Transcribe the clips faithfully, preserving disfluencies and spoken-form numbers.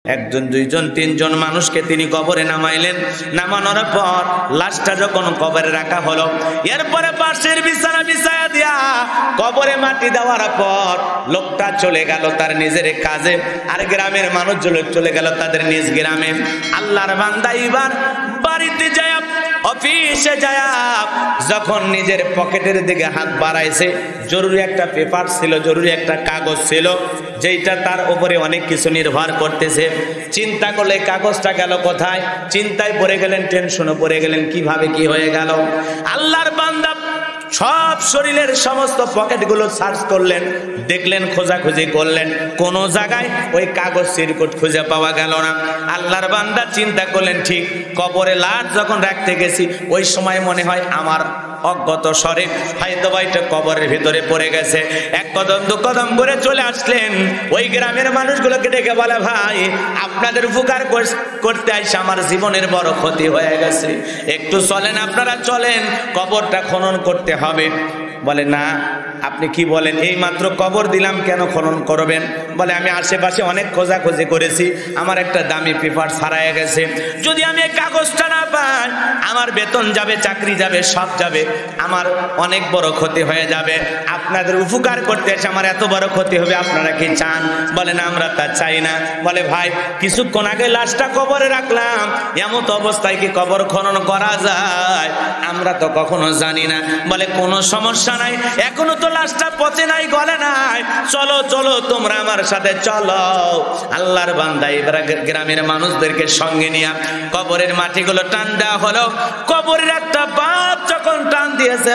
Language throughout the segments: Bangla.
একজন দুইজন তিনজন মানুষকে তিনি কবরে নামাইলেন। নামানোর পর লাশটা যখন কবরে রাখা হলো, এরপরে পাশের বিছানা বিছায়া দিয়া কবরে মাটি দেওয়ার পর লোকটা চলে গেল তার নিজের কাজে, আর গ্রামের মানুষগুলো চলে গেল তাদের নিজ গ্রামে। আল্লাহর বান্দা এবার বাড়িতে যায়, অফিসে যায়, যখন নিজের পকেটের দিকে হাত বাড়াইছে, জরুরি একটা পেপার ছিল, জরুরি একটা কাগজ ছিল, যেটা তার উপরে অনেক কিছু নির্ভর করতেছে। চিন্তা করলে কাগজটা গেল কোথায়, চিন্তায় পড়ে গেলেন, টেনশনে পড়ে গেলেন, কিভাবে কি হয়ে গেল। আল্লাহর বান্দা সব শরীরের সমস্ত পকেটগুলো সার্চ করলেন, দেখলেন, খোঁজাখুঁজি করলেন, কোন জায়গায় ওই কাগজ চিরকুট খুঁজে পাওয়া গেল না। আল্লাহর বান্দা চিন্তা করলেন, ঠিক কবরে লাশ যখন রাখতে গেছি ওই সময় মনে হয় আমার অজ্ঞত স্বরে হয়তো এটা কবরের ভিতরে পড়ে গেছে। এক কদম দু কদম করে চলে আসলেন, ওই গ্রামের মানুষগুলোকে ডেকে বলে, ভাই আপনাদের উপকার করতে আইসা আমার জীবনের বড় ক্ষতি হয়ে গেছে, একটু চলেন, আপনারা চলেন, কবরটা খনন করতে হবে। বলে, না আপনি কি বলেন, এই মাত্র কবর দিলাম, কেন খনন করবেন? বলে, আমি আশেপাশে অনেক খোঁজাখুঁজি করেছি, আমার একটা দামি পেপার হারিয়ে গেছে, যদি আমি এই কাগজটা না পাই আমার বেতন যাবে, চাকরি যাবে, সব যাবে, আমার অনেক বড় ক্ষতি হয়ে যাবে। আপনাদের উপকার করতে এসে আমার এত বড় ক্ষতি হবে, আপনারা কি চান? বলে, না আমরা তা চাই না। বলে, ভাই কিছুক্ষণ আগে লাশটা কবরে রাখলাম, এমন অবস্থায় কি কবর খনন করা যায়? আমরা তো কখনো জানি না। বলে, কোনো সমস্যা নাই, এখনো তো লাশটা পচে নাই, গলে নাই, চলো চলো তোমরা আমার সাথে চলো। আল্লাহর বান্দা এবার গ্রামের মানুষদেরকে সঙ্গে নিয়ে কবরের মাটিগুলো টান দেওয়া হলো। কবরের একটা বাপ যখন টান দিয়েছে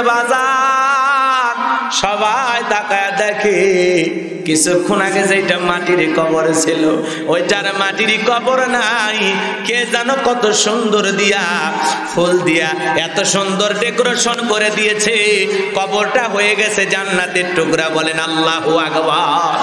বাজার, সবাই তাকায় দেখে কিছুক্ষণ আগে যেটা মাটির কবর ছিল ওইটার মাটির কবর নাই, কে জানো কত সুন্দর দিয়া ফুল দিয়া এত সুন্দর ডেকোরেশন করে দিয়েছে, কবরটা হয়ে গেছে জান্নাতের টুকরা। বলেন আল্লাহু আকবার।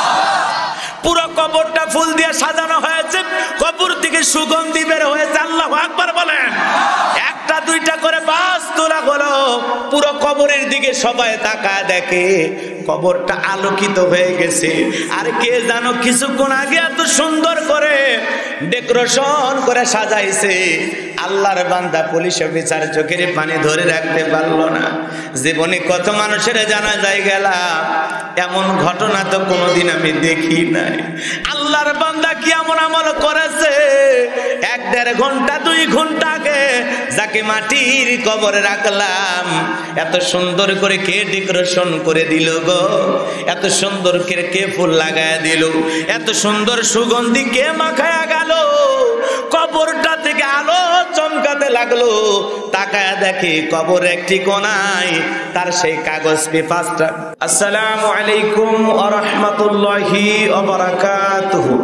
পুরো কবরটা ফুল দিয়ে সাজানো হয়েছে, কবর থেকে সুগন্ধি বের হয়েছে। আল্লাহু আকবার বলেন। একটা দুইটা করে বাস তোলা হলো, পুরো কবরের দিকে সবাই তাকায় দেখে কবরটা আলোকিত হয়ে গেছে। আর কে জানো কিছুক্ষণ আগে এত সুন্দর করে ডেকোরেশন করে সাজাইছে, আল্লাহর বান্দা পুলিশ অফিসার চোখের পানি ধরে রাখতে পারলো না। জীবনে কত মানুষের জানাজায় গেলাম, এমন ঘটনা তো কোনোদিন আমি দেখি নাই। আল্লাহর বান্দা কি এমন আমল করেছে, এক দেড় ঘন্টা দুই ঘন্টা আগে যাকে মাটির কবরে রাখলাম, এত সুন্দর করে কে ডেকোরেশন করে দিল গো, এত সুন্দর করে কে ফুল লাগায় দিল, এত সুন্দর সুগন্ধি কে মাখায়া গেল, কবরটা থেকে আলো চমকাতে লাগলো। তাকায় দেখে কবর একটি কোনায় তার সেই কাগজ পেপারটা। আসসালামু আলাইকুম ওয়া রাহমাতুল্লাহি ওয়া বারাকাতুহু।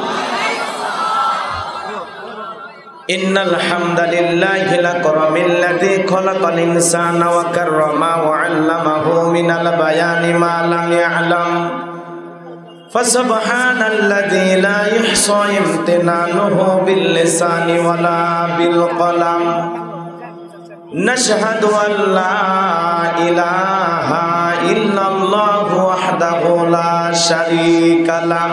ইন্নাল হামদালিল্লাহি লাকারামিল্লাযী খালাকাল ইনসানা ওয়া কাররামা ওয়া 'আল্লামাহু মিনাল বায়ানি মা লাম ইয়া'লাম। فسبحان الذي لا يحصى امتنانه باللسان ولا بالقلم. نشهد أن لا إله إلا الله وحده لا شريك له،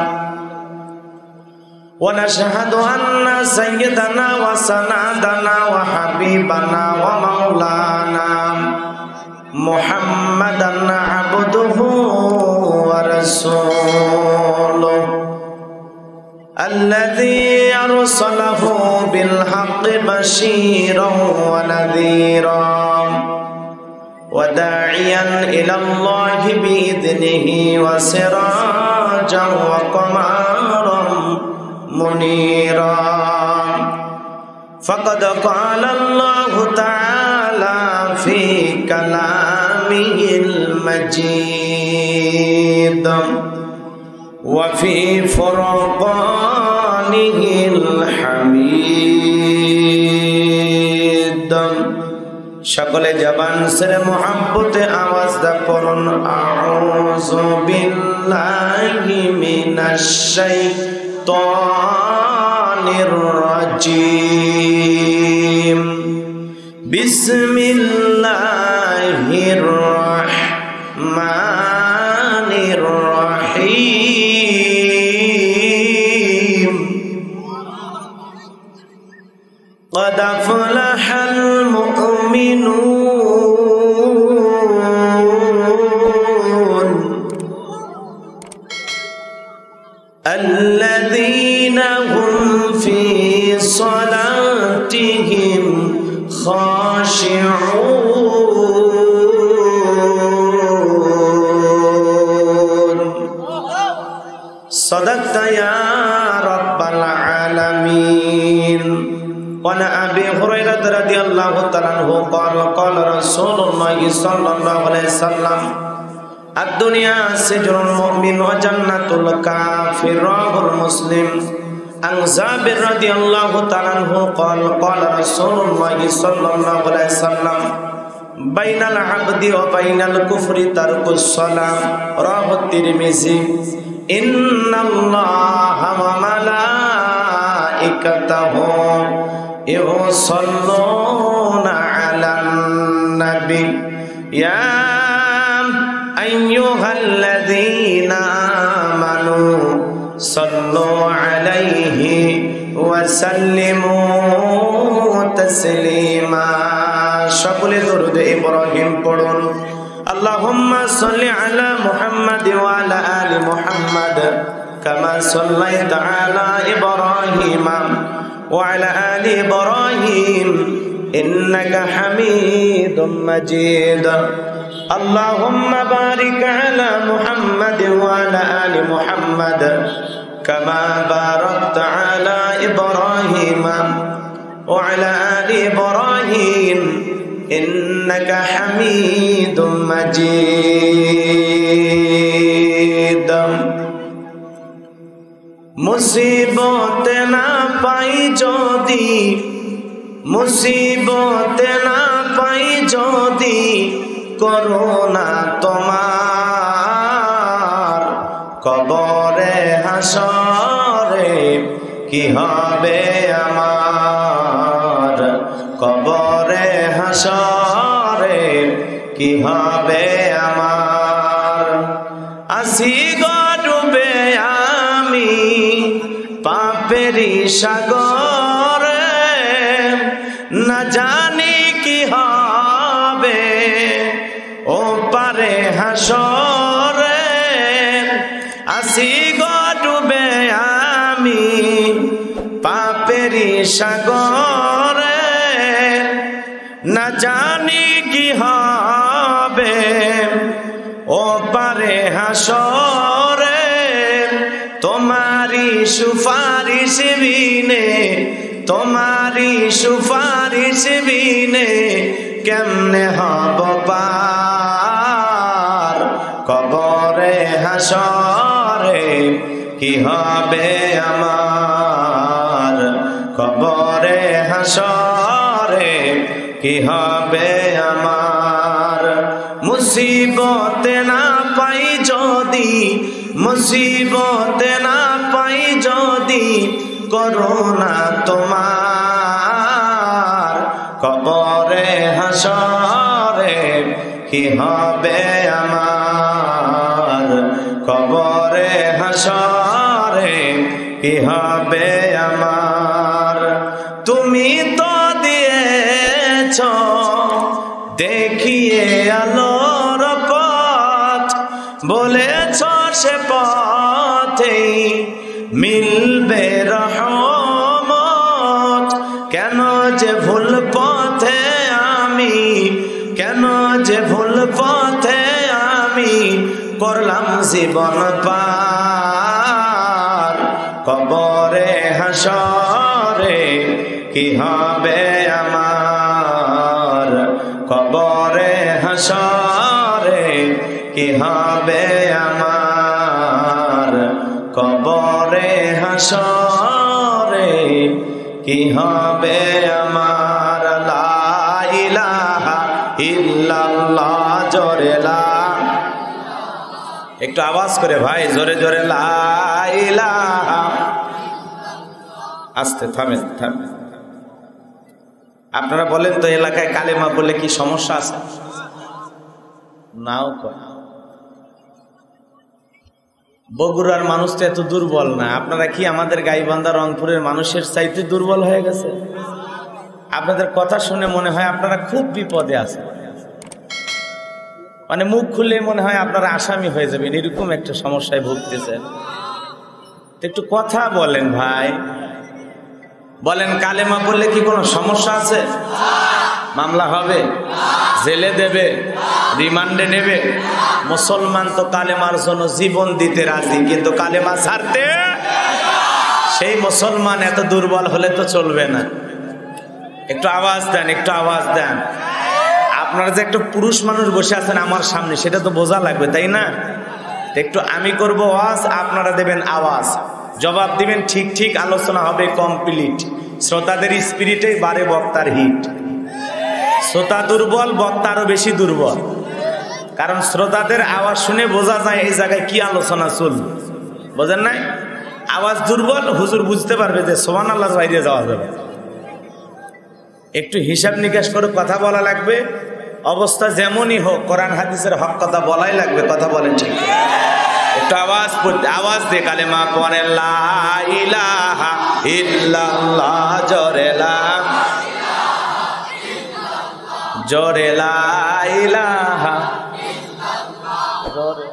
ونشهد أن سيدنا وسندنا وحبيبنا ومولانا محمدا عبده ورسوله الذي أرسله بالحق بشيرا ونذيرا وداعيا إلى الله بإذنه وسراجا وقمرا منيرا. فقد قال الله تعالى في كلامه المجيد وفي فرقانه الحميد. সকলে জবান ছেড়ে মুহাব্বতে আওয়াজ দা পড়ুন, আউযু বিল্লাহি মিনাশ শাইতানির রাজীম। বিসমিল্লাহির রাহমানির রাহিম। قد أفلح المؤمنون الذين هم في صلاتهم خاشعون صدقت يا رب العالمين. وعن أبي هريرة رضي الله تعالى عنه قال قال رسول الله صلى الله عليه وسلم الدنيا سجن المؤمن وجنة الكافر رواه مسلم. عن جابر رضي الله تعالى عنه قال قال رسول الله صلى الله عليه وسلم بين العبد وبين الكفر ترك الصلاة رواه الترمذي. إن الله وملائكته يصلون على النبي يا أيها الذين آمنوا صلوا عليه وسلموا تسليما. সকলে দরুদ ইব্রাহিম পড়ুন। اللهم صل على محمد وعلى آل محمد كما صليت على إبراهيم وعلى آل إبراهيم إنك حميد مجيد. اللهم بارك على محمد وعلى آل محمد كما باركت على إبراهيم وعلى آل إبراهيم إنك حميد مجيد. মুসিবত না পাই যদি মুসিবত না পাই যদি করোনা তোমার কবরে হাসরে কি হবে আমার কবরে হাসরে কি হবে আমার। আসি গো ডুবে আমি পাপেরি সাগরে না জানি কি হবে ও পারে হাসরে। আসি গো ডুবে আমি পাপেরি সাগরে না জানি কি হবে ও পারে হাসরে। তোমারি সুপারিশ বিনে তোমারি সুপারিশ বিনে কেমনে হব পার কবরে হাসরে কি হবে আমার কবরে হাসরে কি হবে আমার। মুসিবত না পাই যদি মুসিবত না পাই যদি করোনা তোমার কবরে হাসরে কি হবে আমার কবরে হাসরে কি হবে আমার। তুমি তো দিয়েছ দেখিয়ে আলোর পথ বলেছ সে পথেই মিলবে রহমত। কেন যে ভুল পথে আমি কেন যে ভুল পথে আমি করলাম জীবন পার কবরে হাসরে কি হবে আমার কবরে হাসরে কি হবে আমার কবরে হাসরে কি হবে আমার। লা ইলাহা ইল্লাল্লাহ জোরে লা একটু আওয়াজ করে ভাই জোরে জোরে লা ইলাহা। আস্তে থামেন থামেন। আপনারা বলেন তো এলাকায় কালেমা বলে কি সমস্যা আছে? নাও কয় বগুড়ার মানুষ তো এত দুর্বল না। আপনারা কি আমাদের গাইবান্ধা রংপুরের মানুষের চাইতে দুর্বল হয়ে গেছে? আপনাদের কথা শুনে মনে হয় আপনারা খুব বিপদে আছেন, মানে মুখ খুললে মনে হয় আপনারা আসামি হয়ে যাবেন, এরকম একটা সমস্যায় ভুগতেছেন। একটু কথা বলেন ভাই, বলেন কালেমা পড়লে কি কোনো সমস্যা আছে? মামলা হবে, জেলে দেবে, রিমান্ডে নেবে? মুসলমান তো কালেমার জন্য জীবন দিতে রাজি, কিন্তু কালেমা ছাড়তে সেই মুসলমান এত দুর্বল হলে তো চলবে না। একটু আওয়াজ দেন, একটু আওয়াজ দেন। আপনারা যে একটা পুরুষ মানুষ বসে আছেন আমার সামনে, সেটা তো বোঝা লাগবে, তাই না? একটু আমি করব আওয়াজ, আপনারা দেবেন আওয়াজ, জবাব দিবেন ঠিক ঠিক, আলোচনা হবে কমপ্লিট। শ্রোতাদের স্পিরিটেই বারে বক্তার হিট। শ্রোতা দুর্বল, বক্তা আরো বেশি দুর্বল, কারণ শ্রোতাদের আওয়াজ শুনে বোঝা যায় এই জায়গায় কি আলোচনা চলবে। বোঝেন নাই? আওয়াজ দুর্বল, হুজুর বুঝতে পারবে যে সুবহানাল্লাহর বাইরে যাওয়া যাবে। একটু হিসাব নিকাশ করে কথা বলা লাগবে, অবস্থা যেমনই হোক কোরআন হাদিসের হক কথা বলাই লাগবে। কথা বলেন ঠিক? একটু আওয়াজ পড়তে, আওয়াজ দিয়ে কালেমা পড়ে লা ইলাহা ইল্লাল্লাহ, জোরে লা জোরে লা ইলাহা জোরে।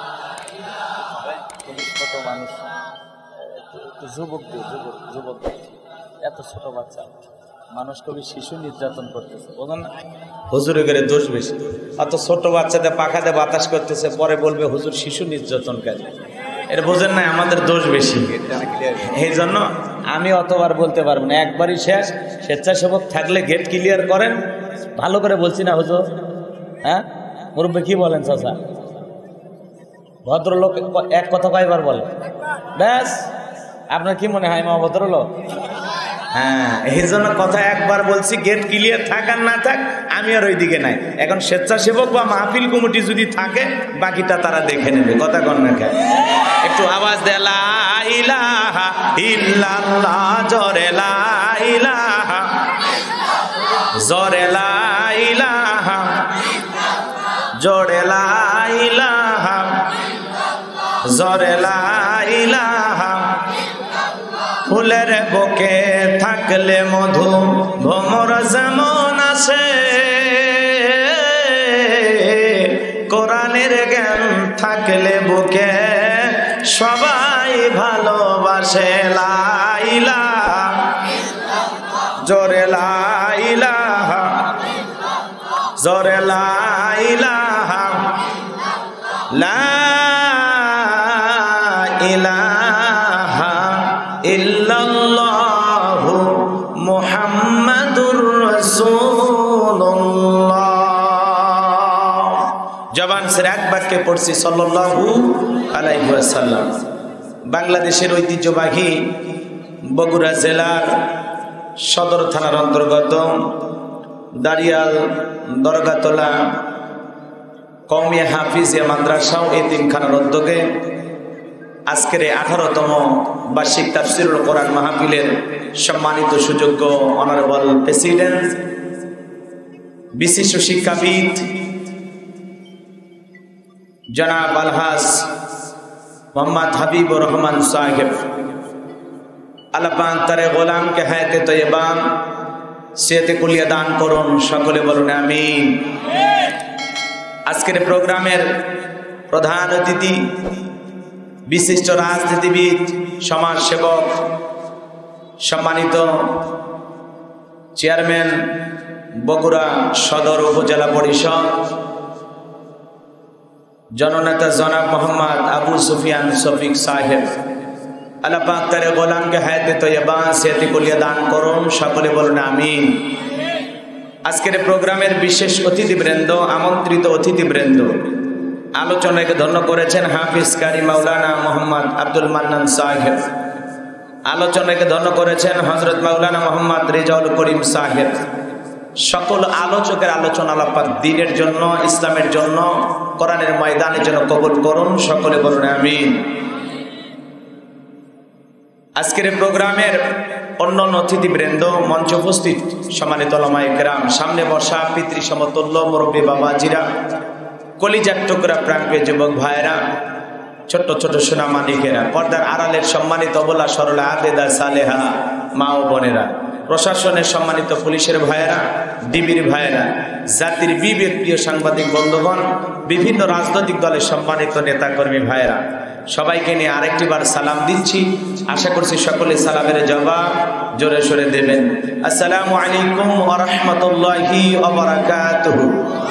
ছোট মানুষ, যুবক যুবক যুবক এত ছোট বাচ্চা মানুষ কবি শিশু নির্যাতন করতেছে, বোঝেন না? হুজুরে গেলে দোষ বেশি, অত ছোট বাচ্চাদের পাখাতে বাতাস করতেছে, পরে বলবে হুজুর শিশু নির্যাতন কেন? এটা বোঝেন না, আমাদের দোষ বেশি। এই জন্য আমি অতবার বলতে পারবো না, একবারই শেষ। স্বেচ্ছাসেবক থাকলে গেট ক্লিয়ার করেন। ভালো করে বলছি না হুজুর? হ্যাঁ মুরব্বী কি বলেন চাচা? ভদ্রলোক এক কথা কয়বার বলে? ব্যাস। আপনার কি মনে হয় মা ভদ্রলোক? হ্যাঁ, এই জন্য কথা একবার বলছি, গেট ক্লিয়ার থাক আর না থাক আমি আর ওই দিকে নাই। এখন স্বেচ্ছাসেবক বা মাহফিল কমিটি যদি থাকে বাকিটা তারা দেখে নেবে। কথা কন না কেন? একটু আওয়াজ দে লা ইলাহা ইল্লাল্লাহ, জোরে লা ইলাহা জোরে লা ইলাহা জোরে লা ইলাহা জোরে লা ইলাহা। ফুলের বুকে থাকলে মধু ভ্রমর যেমন আসে, কোরআনের জ্ঞান থাকলে বুকে সবাই ভালোবাসে। লা ইলাহা জোরে লা ইলাহা জোরে লা ইলাহা লা ইলাহা ইল্লাল্লাহু মুহাম্মাদুর রাসূলুল্লাহ। জবান ছেড়ে এক বাক্যে পড়ছি সাল্লাল্লাহু আলাইহি ওয়াসাল্লাম। বাংলাদেশের ঐতিহ্যবাহী বগুড়া জেলার সদর থানার অন্তর্গত দাড়িয়াল দরগাতলা কওমি হাফিজিয়া মাদ্রাসা ও এতিমখানার উদ্যোগে আজকের এই আঠারোতম বার্ষিক তাফসিরুল কোরআন মাহফিলের সম্মানিত সুযোগ্য অনারেবল প্রেসিডেন্ট, বিশিষ্ট শিক্ষাবিদ জনাব আলহাজ মোহাম্মদ হাবিবুর রহমান সাহেব, আল্লাহ পাক তার গোলামকে হায়াতে তৈয়বা সেহতে কুলিয়া দান করুন। সকলে বলুন আমিন। আজকের প্রোগ্রামের প্রধান অতিথি, বিশিষ্ট রাজনীতিবিদ, সমাজসেবক, সম্মানিত চেয়ারম্যান বগুড়া সদর উপজেলা পরিষদ, জননেতা জনাব মোহাম্মদ আবু সুফিয়ান শফিক সাহেব, আল্লাহ পাক তার গোলামকে হায়াতে তৈয়বা সেহতে কুলিয়া দান করুন। সকলে বলুন আমিন। আজকের প্রোগ্রামের বিশেষ অতিথিবৃন্দ, আমন্ত্রিত অতিথিবৃন্দ, আলোচনাকে ধন্য করেছেন হাফিজ কারি মাওলানা মোহাম্মদ আব্দুল মান্নান সাহেব, আলোচনাকে ধন্য করেছেন হযরত মাওলানা মোহাম্মদ রেজাউল করিম সাহেব। সকল আলোচকের আলোচনা আল্লাহ পাক দ্বীনের জন্য, ইসলামের জন্য, কোরআনের ময়দানের জন্য কবুল করুন। সকলে বলুন আমিন। আজকের প্রোগ্রামের অন্যান্য অতিথিবৃন্দ, মঞ্চ উপস্থিত সম্মানিত উলামায়ে কেরাম, সামনে বসা পিতৃ সমতুল্য মুরব্বী বাবাজিরা, কলিজার টুকরা প্রাণপ্রিয় যুবক ভাইরা, ছোট্ট ছোট সোনা মানিকেরা, পর্দার আড়ালের সম্মানিত অবলা সরলা আবেদা সালেহা মা ও বোনেরা, প্রশাসনের সম্মানিত পুলিশের ভাইয়েরা, ডিবির ভাইয়েরা, জাতির বিবেক প্রিয় সাংবাদিক বন্ধুগণ, বিভিন্ন রাজনৈতিক দলের সম্মানিত নেতাকর্মী ভাইয়েরা, সবাইকে নিয়ে আরেকটি বার সালাম দিচ্ছি। আশা করছি সকলে সালামের জবাব জোরে সোরে দেবেন। আসসালামু আলাইকুম ওয়া রাহমাতুল্লাহি ওয়া বারাকাতুহু।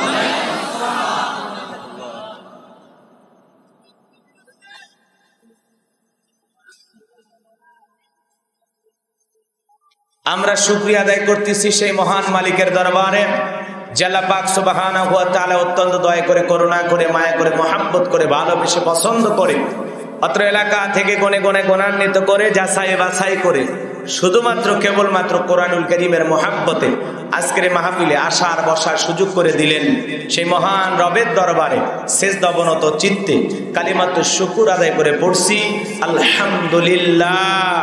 আমরা শুকরিয়া আদায় করতেছি সেই মহান মালিকের দরবারে, জাল্লা পাক সুবহানাহু ওয়া তাআলা অত্যন্ত দয়া করে, করুণা করে, মায়া করে, মহব্বত করে, ভালোবেসে, পছন্দ করে, অত্র এলাকা থেকে গনে গনে গণান্বিত করে, যাচাই বাছাই করে, শুধুমাত্র কেবলমাত্র কোরআনুল কারীমের মহব্বতে আজকের মাহফিলে আসার বসার সুযোগ করে দিলেন। সেই মহান রবের দরবারে সেজদা অবনত চিত্তে কালিমাতু শুকর আদায় করে পড়ছি আলহামদুলিল্লাহ।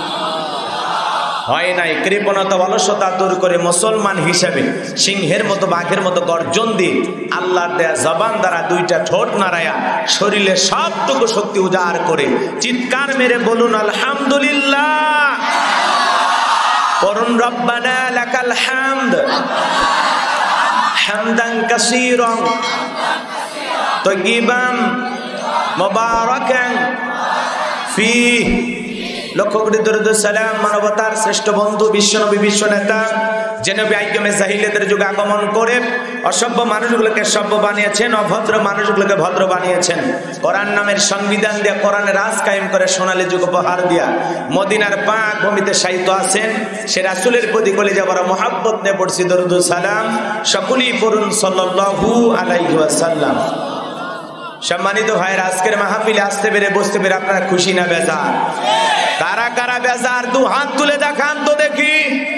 হয় নাই কৃপণতা অলসতা দূর করে মুসলমান হিসেবে সিংহের মতো বাঘের মতো গর্জন দিয়ে আল্লাহর দেয়া জবান দ্বারা দুইটা ঠোঁট নাড়ায়া শরীরে সবটুকু শক্তি উজাড় করে চিৎকার মেরে বলুন আলহামদুলিল্লাহ। করুন রব্বানা লাকাল হামদ হামদান কাসীরান তাইয়িবান মুবারাকান ফীহি। লক্ষ কোটি দরুদ সালাম মানবতার শ্রেষ্ঠ বন্ধু বিশ্বনবী বিশ্ব নেতা যে নবী আইয়ুমে জাহিলিয়াতের যুগে আগমন করে অসভ্য মানুষগুলোকে সভ্য বানিয়েছেন, অভদ্র মানুষগুলোকে ভদ্র বানিয়েছেন, কোরআন নামের সংবিধান দিয়ে কোরআনের রাজ কায়েম করে সোনালী যুগ উপহার দিয়া মদিনার পাক ভূমিতে শায়িত আছেন সে রাসূলের প্রতি কলিজা ভরা মহব্বত নিয়ে পড়ছি দরুদ সালাম। সকলেই পড়ুন সাল্লাল্লাহু আলাইহি ওয়াসাল্লাম। সম্মানিত ভাইয়েরা, আজকের মাহফিলে আসতে পেরে বসতে পেরে আপনারা খুশি না বেজার? কারা কারা বেজার দু হাত তুলে দেখান তো দেখি।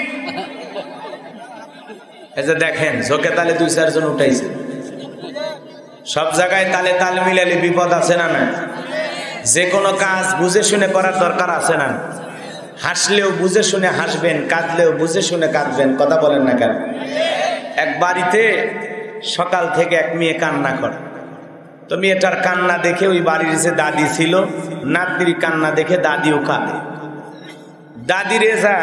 এই যে দেখেন ঝোঁকে তালে দুই চারজন উঠাইছে। সব জায়গায় তালে তাল মিলালে বিপদ আছে না? না, যে কোনো কাজ বুঝে শুনে করার দরকার আছে না? হাসলেও বুঝে শুনে হাসবেন, কাঁদলেও বুঝে শুনে কাঁদবেন। কথা বলেন না কেন? এক বাড়িতে সকাল থেকে এক মেয়ে কান্না করে। তো মেয়েটার কান্না দেখে ওই বাড়ির যে দাদি ছিল নাতনির কান্না দেখে দাদিও কাঁদে। দাদি রেজা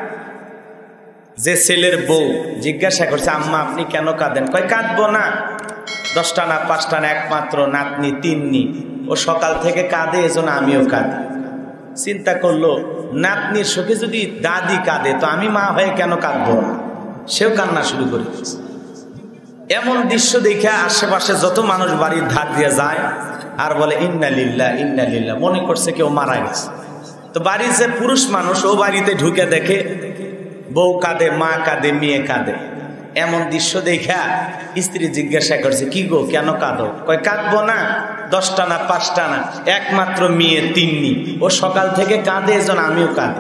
যে ছেলের বউ জিজ্ঞাসা করছে, আম্মা আপনি কেন কাঁদেন? কয় কাঁদবো না, দশটা না পাঁচটা না একমাত্র নাতনি তিন্নি, ও সকাল থেকে কাঁদে, এজন্য আমিও কাঁদি। চিন্তা করলো নাতনির শোকে যদি দাদি কাঁদে তো আমি মা হয়ে কেন কাঁদবো না? সেও কান্না শুরু করে দিয়েছে। এমন দৃশ্য দেখে আশেপাশে যত মানুষ বাড়ির ধার দিয়ে যায় আর বলে ইন্না লিল্লাহ ইন্না লিল্লাহ, মনে করছে কেউ মারা গেছে। তো বাড়ির যে পুরুষ মানুষ ও বাড়িতে ঢুকে দেখে বউ কাঁদে, মা কাঁদে, মেয়ে কাঁদে। এমন দৃশ্য দেখা স্ত্রী জিজ্ঞাসা করছে, কি গো কেন কাঁদো? কয় কাঁদবো না, দশটা না পাঁচটা না একমাত্র মেয়ে তিন্নি, ও সকাল থেকে কাঁদে, এজন্য আমিও কাঁদি।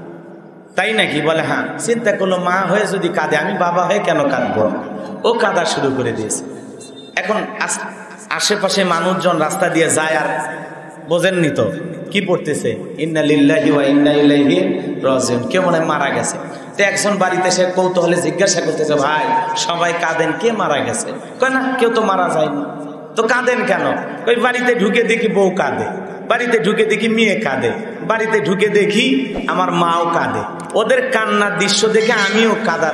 তাই নাকি? বলে হ্যাঁ। চিন্তা করলো মা হয়ে যদি কাঁদে আমি বাবা হয়ে কেন কাঁদবো? ও কাঁদা শুরু করে দিয়েছে। এখন আশেপাশে মানুষজন রাস্তা দিয়ে যায় আর বোঝেননি তো কি পড়তেছে, ইন্না লিল্লাহি ওয়া ইন্না ইলাইহি রাজিউন, কেউ মনে হয় মারা গেছে। তো একজন বাড়িতে সে কৌতূহলে জিজ্ঞাসা করতেছে, ভাই সবাই কাঁদেন, কে মারা গেছে? কয় না, কেউ তো মারা যায়নি। তো কাঁদেন কেন? ওই বাড়িতে ঢুকে দেখি বউ কাঁদে, বাড়িতে ঢুকে দেখি মেয়ে কাঁদে, বাড়িতে ঢুকে দেখি আমার মাও কাঁদে। ওদের কান্নার দৃশ্য দেখে আমিও কাঁদার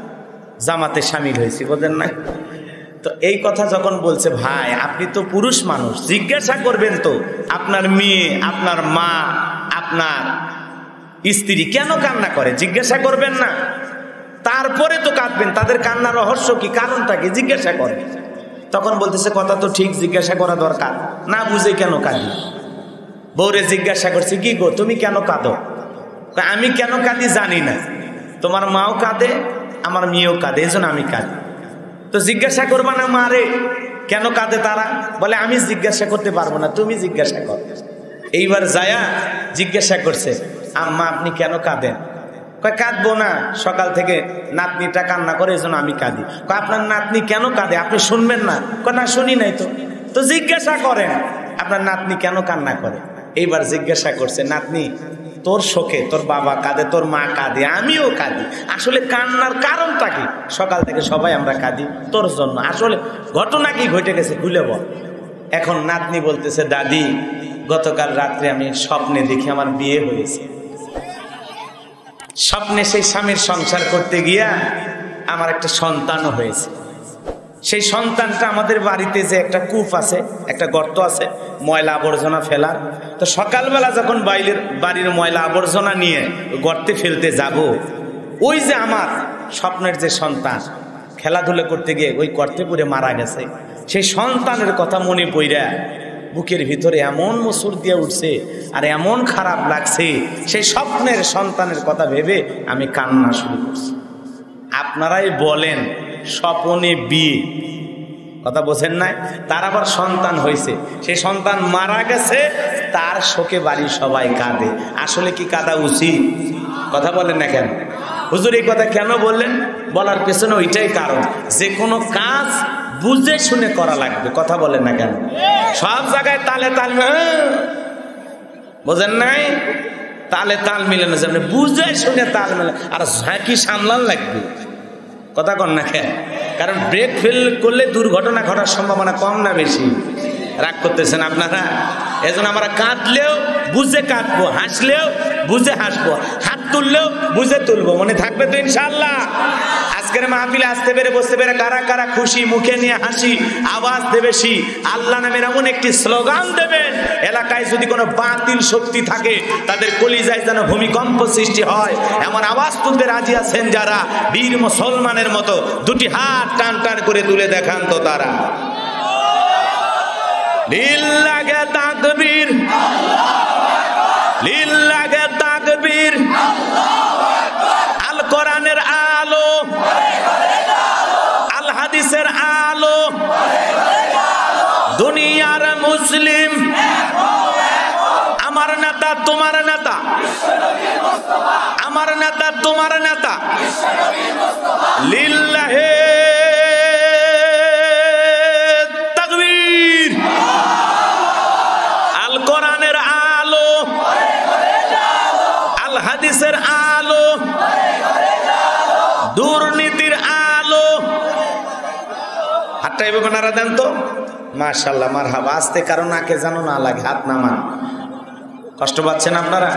জামাতে সামিল হয়েছি, বোঝেন না? তো এই কথা যখন বলছে, ভাই আপনি তো পুরুষ মানুষ, জিজ্ঞাসা করবেন তো আপনার মেয়ে, আপনার মা, আপনার স্ত্রী কেন কান্না করে, জিজ্ঞাসা করবেন না? তারপরে তো কাঁদবেন, তাদের কান্নার রহস্য কি, কারণটা কি জিজ্ঞাসা করেন। তখন বলতেছে কথা তো ঠিক, জিজ্ঞাসা করা দরকার, না বুঝে কেন কাঁদি। বউরে জিজ্ঞাসা করছে, কি গো তুমি কেন কাঁদো? আমি কেন কাঁদি জানি না, তোমার মাও কাঁদে, আমার মেয়েও কাঁদে, এই জন্য আমি কাঁদি। তো জিজ্ঞাসা করবা না মারে কেন কাঁদে তারা? বলে আমি জিজ্ঞাসা করতে পারবো না, তুমি জিজ্ঞাসা কর। এইবার যায়া জিজ্ঞাসা করছে, আম্মা আপনি কেন কাঁদেন? কয় কাঁদবো না, সকাল থেকে নাতনিটা কান্না করে, এই জন্য আমি কাঁদি। কয় আপনার নাতনি কেন কাঁদে, আপনি শুনবেন না? কয় না শুনি নাই তো। তো জিজ্ঞাসা করেন আপনার নাতনি কেন কান্না করে। এইবার জিজ্ঞাসা করছে, নাতনি তোর শোকে তোর বাবা কাঁদে, তোর মা কাঁদে, আমিও কাঁদি, আসলে কান্নার কারণটা কি? সকাল থেকে সবাই আমরা কাঁদি তোর জন্য, আসলে ঘটনা কি ঘটে গেছে খুলে বল। এখন নাতনি বলতেছে, দাদি গতকাল রাত্রে আমি স্বপ্নে দেখি আমার বিয়ে হয়েছে। স্বপ্নে সেই স্বামীর সংসার করতে গিয়া আমার একটা সন্তানও হয়েছে। সেই সন্তানটা আমাদের বাড়িতে যে একটা কূপ আছে, একটা গর্ত আছে ময়লা আবর্জনা ফেলার, তো সকালবেলা যখন বাইরের বাড়ির ময়লা আবর্জনা নিয়ে গর্তে ফেলতে যাব, ওই যে আমার স্বপ্নের যে সন্তান খেলাধুলা করতে গিয়ে ওই গর্তে পড়ে মারা গেছে, সেই সন্তানের কথা মনে পড়া বুকের ভিতরে এমন মুসুর দিয়ে উঠছে আর এমন খারাপ লাগছে, সেই স্বপ্নের সন্তানের কথা ভেবে আমি কান্না শুরু করছি। আপনারাই বলেন স্বপ্নে বিয়ে, কথা বোঝেন নাই? তার আবার সন্তান হয়েছে, সেই সন্তান মারা গেছে, তার শোকে বাড়ির সবাই কাঁদে। আসলে কি কাঁদা উচিত? কথা বলেন না কেন? হুজুর এই কথা কেন বললেন? বলার পেছনে ওইটাই কারণ, যে কোনো কাজ বুঝে শুনে করা লাগবে। কথা বলেন না কেন? সব জায়গায় তালে তাল বোঝেন নাই, তালে তাল মিলে না, যেমন বুঝে শুনে তাল মিলে আর ঝাঁকি সামলান লাগবে। কথা কন না কেন? কারণ ব্রেক ফেল করলে দুর্ঘটনা ঘটার সম্ভাবনা কম না বেশি? রাগ করতেছেন আপনারা? এজন্য আমরা কাঁদলেও বুঝে কাঁদবো, হাসলেও বুঝে হাসবো, হাত তুললেও বুঝে তুলবো। মনে থাকবে তো ইনশাআল্লাহ? আজকের মাহফিলে আসতে পেরে বসতে পেরে কারা কারা খুশি? মুখে নিয়ে হাসি, আওয়াজ দেবে সি আল্লাহ নামের এমন একটি স্লোগান দেবেন, এলাকায় যদি কোনো বাতিল শক্তি থাকে তাদের কলিজায় যেন ভূমিকম্প সৃষ্টি হয়, এমন আওয়াজ তুলতে রাজি আছেন যারা, বীর মুসলমানের মতো দুটি হাত টান টান করে তুলে দেখান তো তারা। লিল্লাহে তাকবীর, লিল্লাহে তাকবীর। আল কোরআনের আলো, আল হাদিসের আলো, দুনিয়ার মুসলিম। আমার নেতা তোমার নেতা, আমার নেতা তোমার নেতা। লিল্লাহে তাকবীর। আল কোরআনের আলো, আল হাদিসের আলো, দুর্নীতির আলো। হাতটা এভাবে নাড়া দেন তো। মাশাআল্লাহ, মারহাবা। আস্তে কারণ নাকে জানো না লাগে, হাত নামান। কষ্ট পাচ্ছেন আপনারা?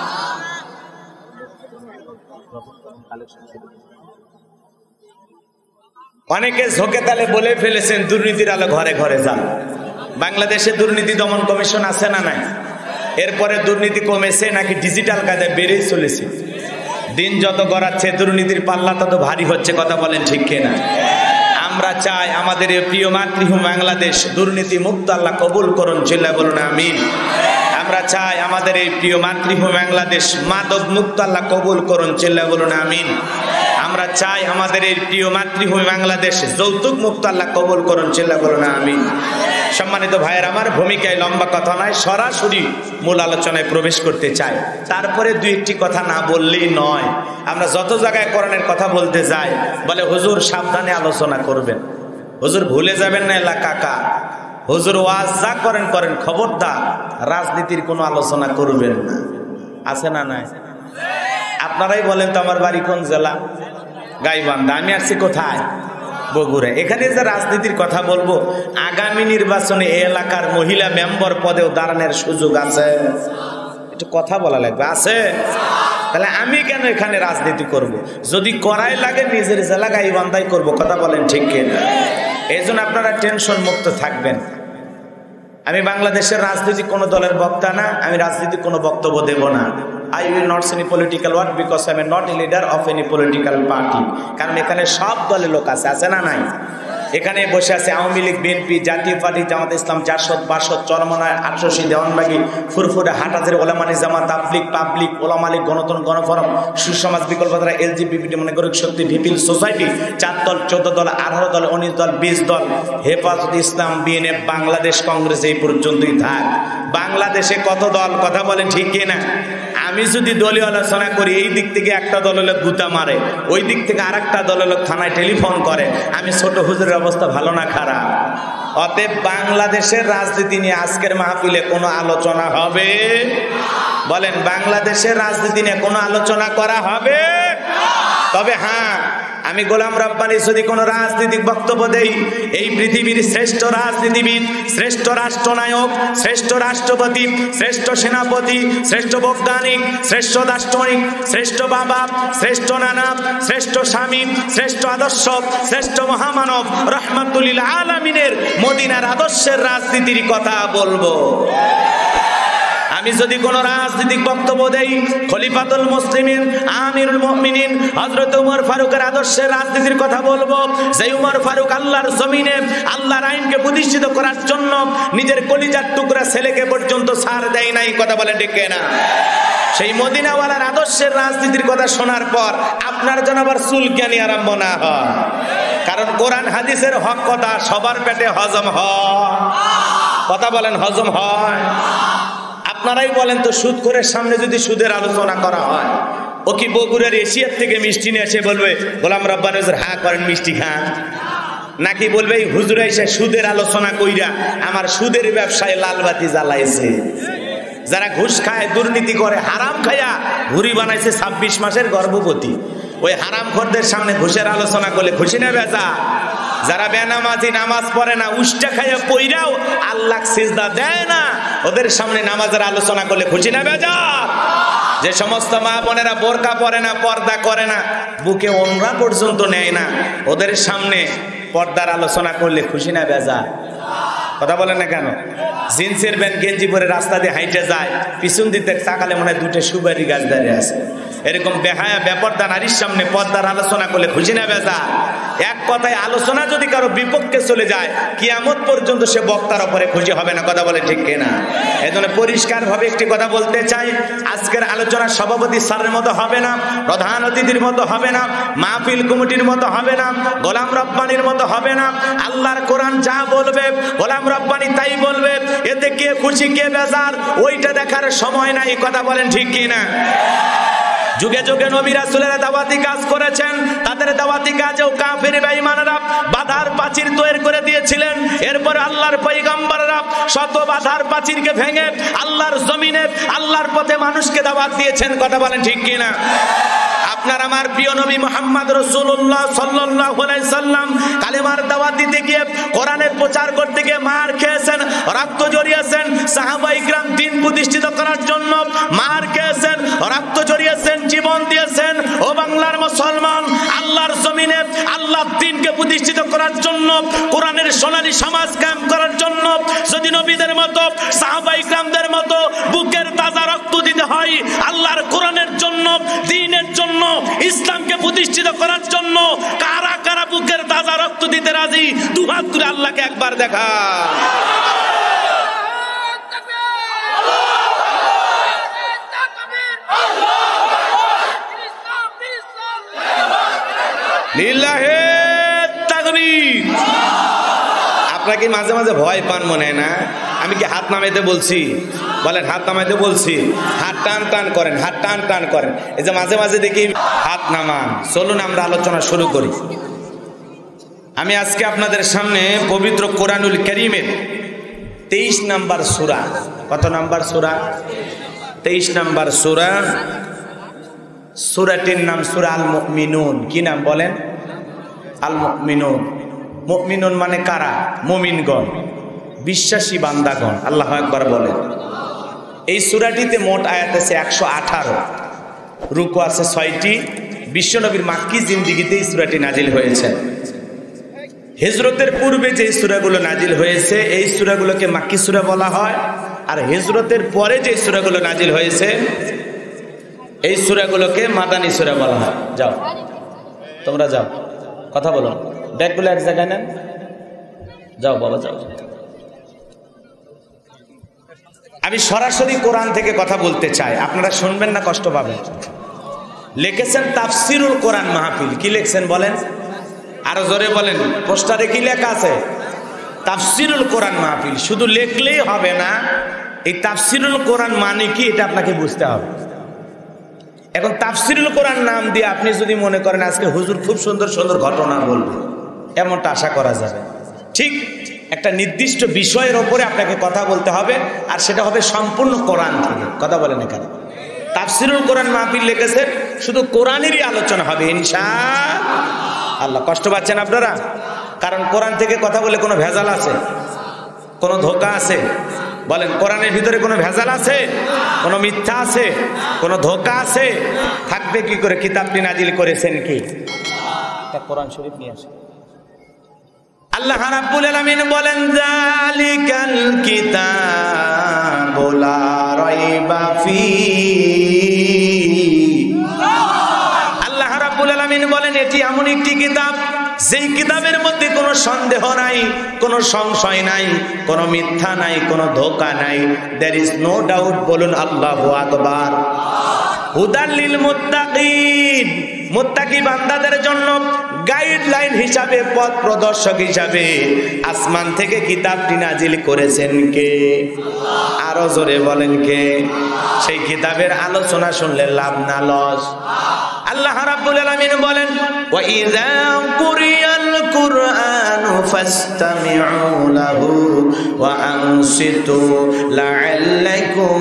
অনেকে ঝোঁকে তালে বলে ফেলেছেন দুর্নীতির আলো ঘরে ঘরে যান। বাংলাদেশে দুর্নীতি দমন কমিশন আছে না নাই? এরপরে দুর্নীতি কমেছে নাকি ডিজিটাল কাজে বেড়েই চলেছে? দিন যত গড়াচ্ছে দুর্নীতির পাল্লা তত ভারী হচ্ছে। কথা বলেন ঠিক কিনা? আমরা চাই আমাদের এই প্রিয় মাতৃভূমি বাংলাদেশ দুর্নীতি মুক্ত আল্লাহ কবুল করুন, চিল্লায় বলুন আমিন। আমরা চাই আমাদের এই প্রিয় মাতৃভূমি বাংলাদেশ মাদক মুক্ত আল্লাহ কবুল করুন, চিল্লায় বলুন আমিন। আমরা চাই আমাদের এই প্রিয় মাতৃভূমি বাংলাদেশ যৌতুক মুক্ত আল্লাহ কবুল করুন, চিল্লায় বলুন আমিন। সম্মানিত ভাইয়ের আমার, ভূমিকায় লম্বা কথা নয়, সরাসরি মূল আলোচনায় প্রবেশ করতে চাই। তারপরে দুই একটি কথা না বললেই নয়। আমরা যত জায়গায় কোরআনের কথা বলতে যাই বলে হুজুর সাবধানে আলোচনা করবেন, হুজুর ভুলে যাবেন না এলাকা কাকা, হুজুর ওয়াজ যা করেন করেন, খবরদার রাজনীতির কোনো আলোচনা করবেন না। আছে না নাই? আপনারাই বলেন তো আমার বাড়ি কোন জেলা? গাইবান্ধা। আমি আসছি কোথায়? বগুড়া। এখানে যে রাজনীতির কথা বলবো, আগামী নির্বাচনে এই এলাকার মহিলা মেম্বার পদেও দাঁড়ানোর সুযোগ আছে। একটু কথা বলা লাগবে, আছে? তাহলে আমি কেন এখানে রাজনীতি করব? যদি করাই লাগে নিজের জেলা গাইবান্ধাই করব। কথা বলেন ঠিক কিনা? এই জন্য আপনারা টেনশন মুক্ত থাকবেন। আমি বাংলাদেশের রাজনীতি কোনো দলের বক্তা না, আমি রাজনীতি কোনো বক্তব্য দেব না। I will not say any political word because I am not a leader of any political party. কারণ এখানে সব দলের লোক আছে, আছে না নাই? এখানে বসে আছে Awami League, BNP, Jatiya Party, Jamaat Islam, Jasad, Basad, Charmonai, Atroshi, Dewanbagi, Furfura, Hathazari, ওলামানি জামাত, তাবলিগ, পাবলিক, ওলামা লীগ, গণতন্ত্র, গণফোরাম, সুসমাজ, বিকল্পধারা, এলজিবিটি, মনে করুক শক্তি, ভিপিল সোসাইটি, চার দল, চোদ্দ দল, আঠারো দল, উনিশ দল, বিশ দল, হেফাজত ইসলাম, বিএনএফ, বাংলাদেশ কংগ্রেস, এই পর্যন্তই থাক। বাংলাদেশে কত দল? কথা বলেন ঠিক কিনা? আমি যদি দলীয় আলোচনা করি, এই দিক থেকে একটা দল লোক গুতা মারে, ওই দিক থেকে আর একটা দল লোক থানায় টেলিফোন করে, আমি ছোট হুজুরের অবস্থা ভালো না খারাপ? অতএব বাংলাদেশের রাজনীতি নিয়ে আজকের মাহফিলে কোনো আলোচনা হবে? বলেন, বাংলাদেশের রাজনীতি নিয়ে কোনো আলোচনা করা হবে? তবে হ্যাঁ, আমি গোলাম রব্বানী যদি কোনো রাজনৈতিক বক্তব্য দেই, এই পৃথিবীর শ্রেষ্ঠ রাজনীতিবিদ, শ্রেষ্ঠ রাষ্ট্রনায়ক, শ্রেষ্ঠ রাষ্ট্রপতি, শ্রেষ্ঠ সেনাপতি, শ্রেষ্ঠ বৈজ্ঞানিক, শ্রেষ্ঠ দার্শনিক, শ্রেষ্ঠ বাবা, শ্রেষ্ঠ নানা, শ্রেষ্ঠ স্বামী, শ্রেষ্ঠ আদর্শ, শ্রেষ্ঠ মহামানব রহমাতুল লিল আলামিনের মদিনার আদর্শের রাজনীতির কথা বলবো। আমি যদি কোন রাজনৈতিক বক্তব্য দেই, খলিফাতুল মুসলিমিন আমিরুল মুমিনিন হযরত ওমর ফারুকের আদর্শের রাজনীতির কথা বলবো। যে ওমর ফারুক আল্লাহর জমিনে আল্লাহর আইনকে প্রতিষ্ঠিত করার জন্য নিজের কলিজার টুকরা ছেলেকে পর্যন্ত ছাড় দেয় নাই, কথা বলে ঠিক না? সেই মদিনাওয়ালার আদর্শের রাজনীতির কথা শোনার পর আপনার যেন আবার চুলকানি আরম্ভ না হয়, কারণ কোরআন হাদিসের হক কথা সবার পেটে হজম হয়, কথা বলেন হজম হয়। আপনারাই বলেন তো, সুদ করে সামনে যদি সুদের আলোচনা করা হয়, ও কি বগুড়ার এশিয়ার থেকে মিষ্টি নিয়ে এসে বলবে গোলাম রব্বানী হুজুর হা করেন মিষ্টি খান, নাকি বলবে এই হুজুর এসে সুদের আলোচনা কইরা আমার সুদের ব্যবসায় লালবাতি জ্বালাইছে? যারা ঘুষ খায়, দুর্নীতি করে, হারাম খায়া ঘুরি বানাইছে ছাব্বিশ মাসের গর্ভবতী, ওই হারাম খোরদের সামনে ঘুষের আলোচনা করলে খুশি না বেজা? যারা বেনামাজি, নামাজ পড়ে না, উষ্টা খাইয়া পইরাও আল্লাহ সিজদা দেয় না, ওদের সামনে নামাজের আলোচনা করলে খুশি না বেজা? যে সমস্ত মা বোনেরা বোরকা পরে না, পর্দা করে না, বুকে ওমরা পর্যন্ত নেয় না, ওদের সামনে পর্দার আলোচনা করলে খুশি না বেজা? কথা বলেন না কেন? জিন্সের প্যান্ট গেঞ্জি পরে রাস্তা দিয়ে হাইটে যায়, পিছন দিতে তাকালে মনে হয় দুটো সুপারি গাছ দাঁড়িয়ে আছে। এরকম বেহায়া বেপর্দা নারীর সামনে পর্দার আলোচনা করলে খুশি না বেজা? এক কথায় আলোচনা যদি কারো বিপক্ষে চলে যায়, কিয়ামত পর্যন্ত সে বক্তার উপরে খুশি হবে না, কথা বলে ঠিক কিনা? এজন্য পরিষ্কার ভাবে একটি কথা বলতে চাই, আজকের আলোচনা সভাপতি স্যারের মতো হবে না, প্রধান অতিথির মতো হবে না, মাহফিল কমিটির মতো হবে না, গোলাম রব্বানির মতো হবে না। আল্লাহর কোরআন যা বলবে গোলাম রব্বানি তাই বলবে, এতে কে খুশি কে বেজার ওইটা দেখার সময় নাই, কথা বলেন ঠিক কিনা? যুগে যুগে নবী রাসূলেরা দাওয়াতি কাজ করেছেন, তাদের দাওয়াতি কাজেও কাফির বেঈমানরা বাধার প্রাচীর তৈরি করে দিয়েছিলেন। এরপর আল্লাহর পয়গম্বররা শত বাধার প্রাচীরকে ভেঙে আল্লাহর জমিনে আল্লাহর পথে মানুষকে দাওয়াত দিয়েছেন, কথা বলেন ঠিক কিনা? আপনার আমার প্রিয় নবী মুহাম্মদ রাসূলুল্লাহ সাল্লাল্লাহু আলাইহি সাল্লাম কালেমার দাওয়াত দিতে গিয়ে, কোরআনের প্রচার করতে গিয়ে মার খেয়েছেন, রক্ত ঝরিয়েছেন। সাহাবায়ে কিরাম দ্বীন প্রতিষ্ঠিত করার জন্য মার খেয়েছেন, রক্ত ঝরিয়েছেন, জীবন দিয়েছেন। ও বাংলার মুসলমান, আল্লাহর জমিনে আল্লাহর দ্বীনকে প্রতিষ্ঠিত করার জন্য, কোরআনের সোনালী সমাজ কায়েম করার জন্য যদি নবীদের মতো, সাহাবায়ে কিরামদের মতো বুকের তাজা রক্ত দিতে হয় আল্লাহর কোরআনের জন্য, দ্বীনের জন্য, ইসলামকে প্রতিষ্ঠিত করার জন্য, কারা কারা বুকের তাজা রক্ত দিতে রাজি? দুহাত তুলে আল্লাহকে একবার দেখা। লিল্লাহে তাকবীর। আপনারা কি মাঝে মাঝে ভয় পান মনে হয় না? আমি কি হাত নামাইতে বলছি? বলেন হাত নামাইতে বলছি? হাত টান টান করেন, হাত টান টান করেন। এই যে মাঝে মাঝে দেখি হাত নামান। চলুন আমরা আলোচনা শুরু করি। আমি আজকে আপনাদের সামনে পবিত্র কোরআনুল কারীমের তেইশ নাম্বার সূরা, কত নাম্বার সূরা? তেইশ নাম্বার সূরা। সূরাটির নাম সূরা আল মুমিনুন। কি নাম বলেন? আল মুমিনুন। মুমিনুন মানে কারা? মুমিনগণ, বিশ্বাসী বান্দাগণ। আল্লাহু আকবার বলেন। এই সূরাটিতে মোট আয়াত আছে একশো আঠারো, রুকু আছে ছয়টি। বিশ্বনবীর মাক্কি জিন্দেগিতে এই সূরাটি নাজিল হয়েছে। হিজরতের পূর্বে যে সূরাগুলো নাজিল হয়েছে এই সূরাগুলোকে মাক্কি সূরা বলা হয়, আর হিজরতের পরে যে সূরাগুলো নাজিল হয়েছে এই সূরাগুলোকে মাদানী সূরা বলা হয়। যাও তোমরা যাও, কথা বলো, ব্যাগগুলো এক জায়গায় নেন, যাও বাবা যাও। আমি সরাসরি কোরআন থেকে কথা বলতে চাই, আপনারা শুনবেন না কষ্ট পাবেন। লিখেছেন তাফসিরুল কোরআন মাহফিল। কি লিখছেন বলেন? আরো জোরে বলেন। পোস্টারে কি লেখা আছে? তাফসিরুল কোরআন মাহফিল। শুধু লিখলেই হবে না, এই তাফসিরুল কোরআন মানে কি এটা আপনাকে বুঝতে হবে। এখন তাফসিরুল কোরআন নাম দিয়ে আপনি যদি মনে করেন আজকে হুজুর খুব সুন্দর সুন্দর ঘটনা বলবে, এমনটা আশা করা যাবে। ঠিক একটা নির্দিষ্ট বিষয়ের ওপরে আপনাকে কথা বলতে হবে, আর সেটা হবে সম্পূর্ণ কোরআন থেকে। কথা বলেন এখানে তাফসিরুল কোরআন মাহফিল লিখেছে, শুধু কোরআনেরই আলোচনা হবে ইনশাআল্লাহ। আল্লাহ। কষ্ট পাচ্ছেন আপনারা? কারণ কোরআন থেকে কথা বলে কোনো ভেজাল আছে, কোনো ধোঁকা আছে? বলেন, কোরআনের ভিতরে কোনো ভেজাল আছে, কোনো মিথ্যা আছে, কোনো ধোঁকা আছে? থাকবে কি করে? কিতাবটি নাজিল করেছেন কি? কোরআন শরীফ নিয়ে আসে। আল্লাহ রাব্বুল আলামিন বলেন, যালিকাল কিতাবু লা রাইবা ফীহি। আল্লাহ রাব্বুল আলামিন বলেন, এটি এমন একটি কিতাব যেই কিতাবের মধ্যে কোনো সন্দেহ নাই, কোনো সংশয় নাই, কোনো মিথ্যা নাই, কোনো ধোঁকা নাই। There is no doubt. বলুন আল্লাহু আকবার। হুদাল লিল মুত্তাকিন, মুত্তাকি বান্দাদের জন্য গাইডলাইন হিসাবে, পথ প্রদর্শক হিসাবে আসমান থেকে কিতাবটি নাজিল করেছেন কে? আরো জোরে বলেন কে? সেই কিতাবের আলোচনা শুনলে লাভ না লস? আল্লাহ রাব্বুল আলামিন বলেন, ওয়া ইযা কুরিয়াল কুরআনু ফাসতামিউ লাহু ওয়া আনসিতু লাআল্লাকুম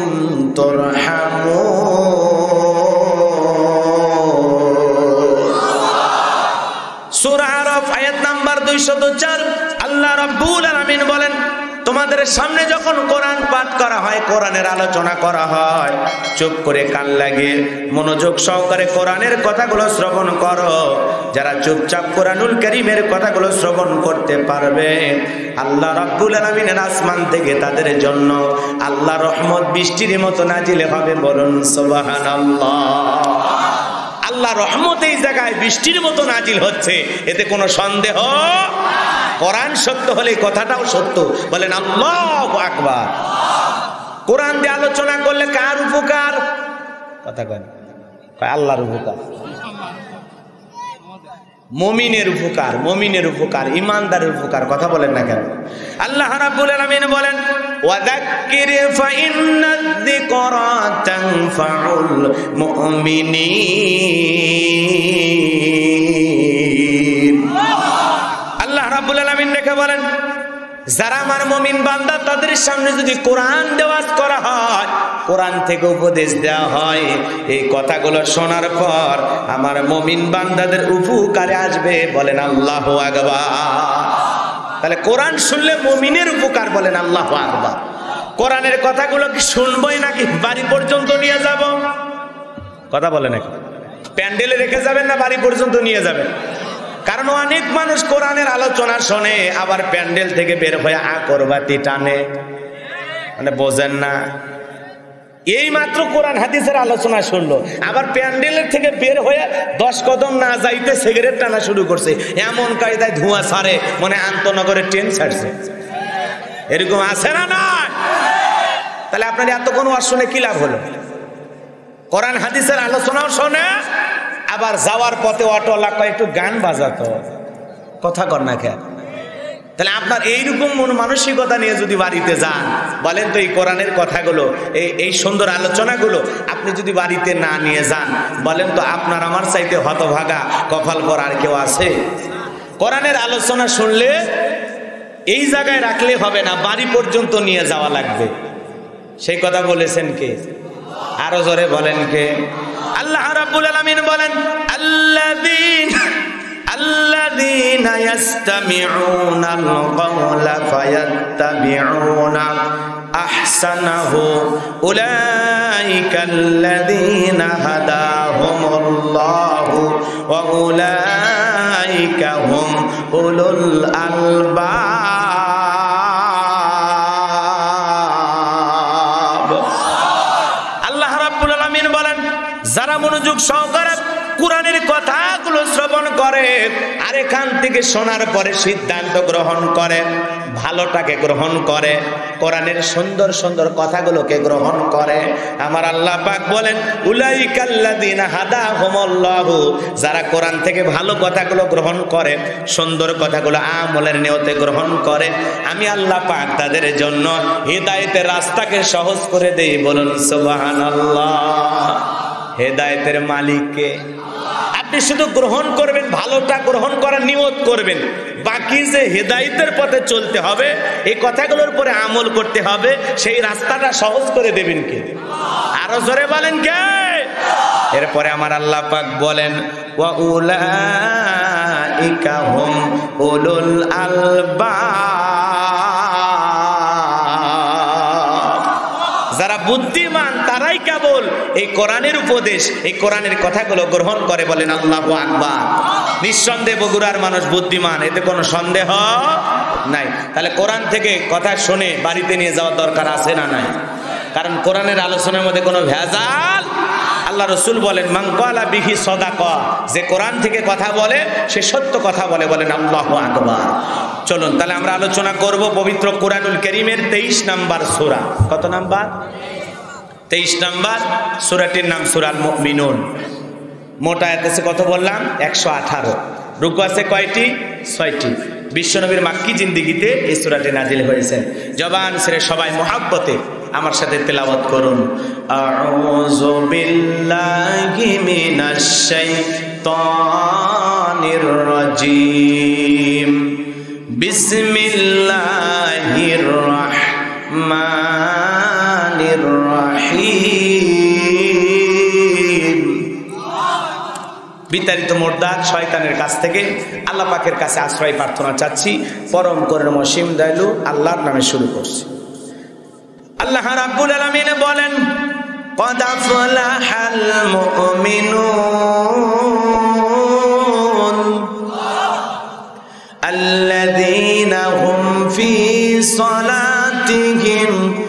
তুরহামুন। সূরা আরাফ আয়াত নাম্বার দুইশত চার। আল্লাহ রাব্বুল আলামিন বলেন, তোমাদের সামনে যখন কোরআন পাঠ করা হয়, কোরআনের আলোচনা করা হয়, চুপ করে কান লাগিয়ে মনোযোগ সহকারে কোরআনের কথাগুলো শ্রবণ করো। যারা চুপচাপ কোরআনুল কারীমের কথাগুলো শ্রবণ করতে পারবে, আল্লাহ রাব্বুল আলামিনের আসমান থেকে তাদের জন্য আল্লাহ রহমত বৃষ্টির মতো নাজিল হবে। বলুন সুবহানাল্লাহ। আল্লাহ রহমত এই জায়গায় বৃষ্টির মতো নাজিল হচ্ছে, এতে কোনো সন্দেহ? কোরআন সত্য হলে কথাটাও সত্য। বলেন আল্লাহু আকবার। কোরআন দিয়ে আলোচনা করলে কার উপকার? কথা কয় আল্লাহর উপকার, মুমিনের উপকার, মুমিনের উপকার, ইমানদারের উপকার। কথা বলেন না কেন? আল্লাহ রাব্বুল আলামিন বলেন, ওয়াযাক্কির ফাইন্নায যিকরা তানফাউল মুমিনিন। আল্লাহ রাব্বুল আলামিন রেখে বলেন, যারা আমার মুমিন বান্দা, তাদের সামনে যদি কোরআন দেওয়াজ করা হয়, কোরআন থেকে উপদেশ দেওয়া হয়, এই কথাগুলো শোনার পর আমার মুমিন বান্দাদের উপকারে আসবে। বলেন আল্লাহু আকবার। তাহলে কোরআন শুনলে মুমিনের উপকার। বলেন আল্লাহু আকবার। কোরআনের কথাগুলো কি শুনবই নাকি বাড়ি পর্যন্ত নিয়ে যাব? কথা বলে নাকি? প্যান্ডেলে রেখে যাবেন না বাড়ি পর্যন্ত নিয়ে যাবেন? কারণ অনেক মানুষ কোরআনের আলোচনা শোনে, আবার প্যান্ডেল থেকে বের হয়ে আকরবাতি টানে। মানে বোঝেন না, এই মাত্র কোরআন হাদিসের আলোচনা শুনলো, আবার প্যান্ডেলের থেকে বের হয়ে দশ কদম না যাইতে সিগারেট টানা শুরু করছে। এমন কায়দায় ধোঁয়া ছাড়ে, মনে আন্তনগরের ট্রেন ছাড়ছে। এরকম আছে না? না। তাহলে আপনার এতক্ষণ ওয়াজ শুনে কি লাভ হলো? কোরআন হাদিসের আলোচনাও শোনে, আবার যাওয়ার পথে অটোওয়ালা কয় একটু গান বাজাতো। কথা কর না কেন? তাহলে আপনার এইরকম মন মানসিকতা নিয়ে যদি বাড়িতে যান, বলেন তো এই কোরআনের কথাগুলো, এই এই সুন্দর আলোচনাগুলো আপনি যদি বাড়িতে না নিয়ে যান, বলেন তো আপনার আমার চাইতে হতভাগা কপাল পর আর কেউ আছে? কোরআনের আলোচনা শুনলে এই জায়গায় রাখলে হবে না, বাড়ি পর্যন্ত নিয়ে যাওয়া লাগবে। সেই কথা বলেছেন কে? আরো জোরে বলেন কে? আল্লাহ রাব্বুল আলামিন বলেন, আল্লাযীনা আল্লাযীনা ইয়াসতামিউনাল কাওলা ফায়াত্তাবিউনা আহসানাহু উলাইকাল্লাযীনা হাদাহুমুল্লাহু ওয়া উলাইকা হুম উলুল আলবাব। আল্লাহ রাব্বুল আলামিন বলেন, যারা মনোযোগ সহকারে কোরআনের কথাগুলো শ্রবণ করে আর এখান থেকে শোনার পরে সিদ্ধান্ত গ্রহণ করে, ভালোটাকে গ্রহণ করে, কোরআনের সুন্দর সুন্দর কথাগুলোকে গ্রহণ করে, আমার আল্লাহ পাক বলেন, উলাইকাল্লাযীনা হাদাহুমুল্লাহু, যারা কোরআন থেকে ভালো কথাগুলো গ্রহণ করে, সুন্দর কথাগুলো আমলের নিয়তে গ্রহণ করে, আমি আল্লাহ পাক তাদের জন্য হিদায়াতের রাস্তাকে সহজ করে দেই। বলুন সুবহানাল্লাহ। হেদায়েতের মালিককে আপনি শুধু গ্রহণ করবেন, ভালোটা গ্রহণ করার নিয়ত করবেন, বাকি যে হেদায়েতের পথে চলতে হবে, এই কথাগুলোর উপরে আমল করতে হবে, সেই রাস্তাটা সহজ করে দেবেন কে? আরো জোরে বলেন কে? এরপরে আমার আল্লাহ পাক বলেন, ওয়া উলাইকা উলাইকা হুম উলুল আলবাব। যারা বুদ্ধিমান তারাই কেবল এই কোরআনের উপদেশ, এই কোরআনের কথাগুলো গ্রহণ করে। বলেন আল্লাহু আকবার। নিঃসন্দেহে বগুড়ার মানুষ বুদ্ধিমান, এতে কোনো সন্দেহ নাই। তাহলে কোরআন থেকে কথা শুনে বাড়িতে নিয়ে যাওয়ার দরকার আছে না নাই? কারণ কোরআনের আলোচনার মধ্যে কোনো ভেজাল। আল্লাহ রসুল বলেন মান ক্বালা বিহি সাদাকা, যে কোরআন থেকে কথা বলে সে সত্য কথা বলে। বলেন আল্লাহু আকবার। চলুন তাহলে আমরা আলোচনা করব পবিত্র কোরআনুল কারীমের তেইশ নাম্বার সূরা। কত নাম্বার? তেইশ নাম্বার সূরাটির নাম সূরাল মুমিনুন। মোট আয়াত আছে কত বললাম? একশো আঠারো। রুকু আছে কয়টি? ছয়টি। বিশ্বনবীর মাক্কি জিন্দেগিতে এই সূরাটি নাজিল হয়েছে। জবান ছেড়ে সবাই মুহাব্বতে আমার সাথে তেলাওয়াত করুন। আউযু বিল্লাহি মিনাশ শাইতানির রাজীম। বিসমিল্লাহির রাহমানির রাহিম। বিতাড়িত মোর্দার শয়তানের কাছ থেকে আল্লাহ পাকের কাছে আশ্রয় প্রার্থনা চাচ্ছি। পরম করুণাময় অসীম দয়ালু আল্লাহর নামে শুরু করছি। আল্লাহ রাব্বুল আলামিন বলেন قد أفلح المؤمنون الذين هم في صلاتهم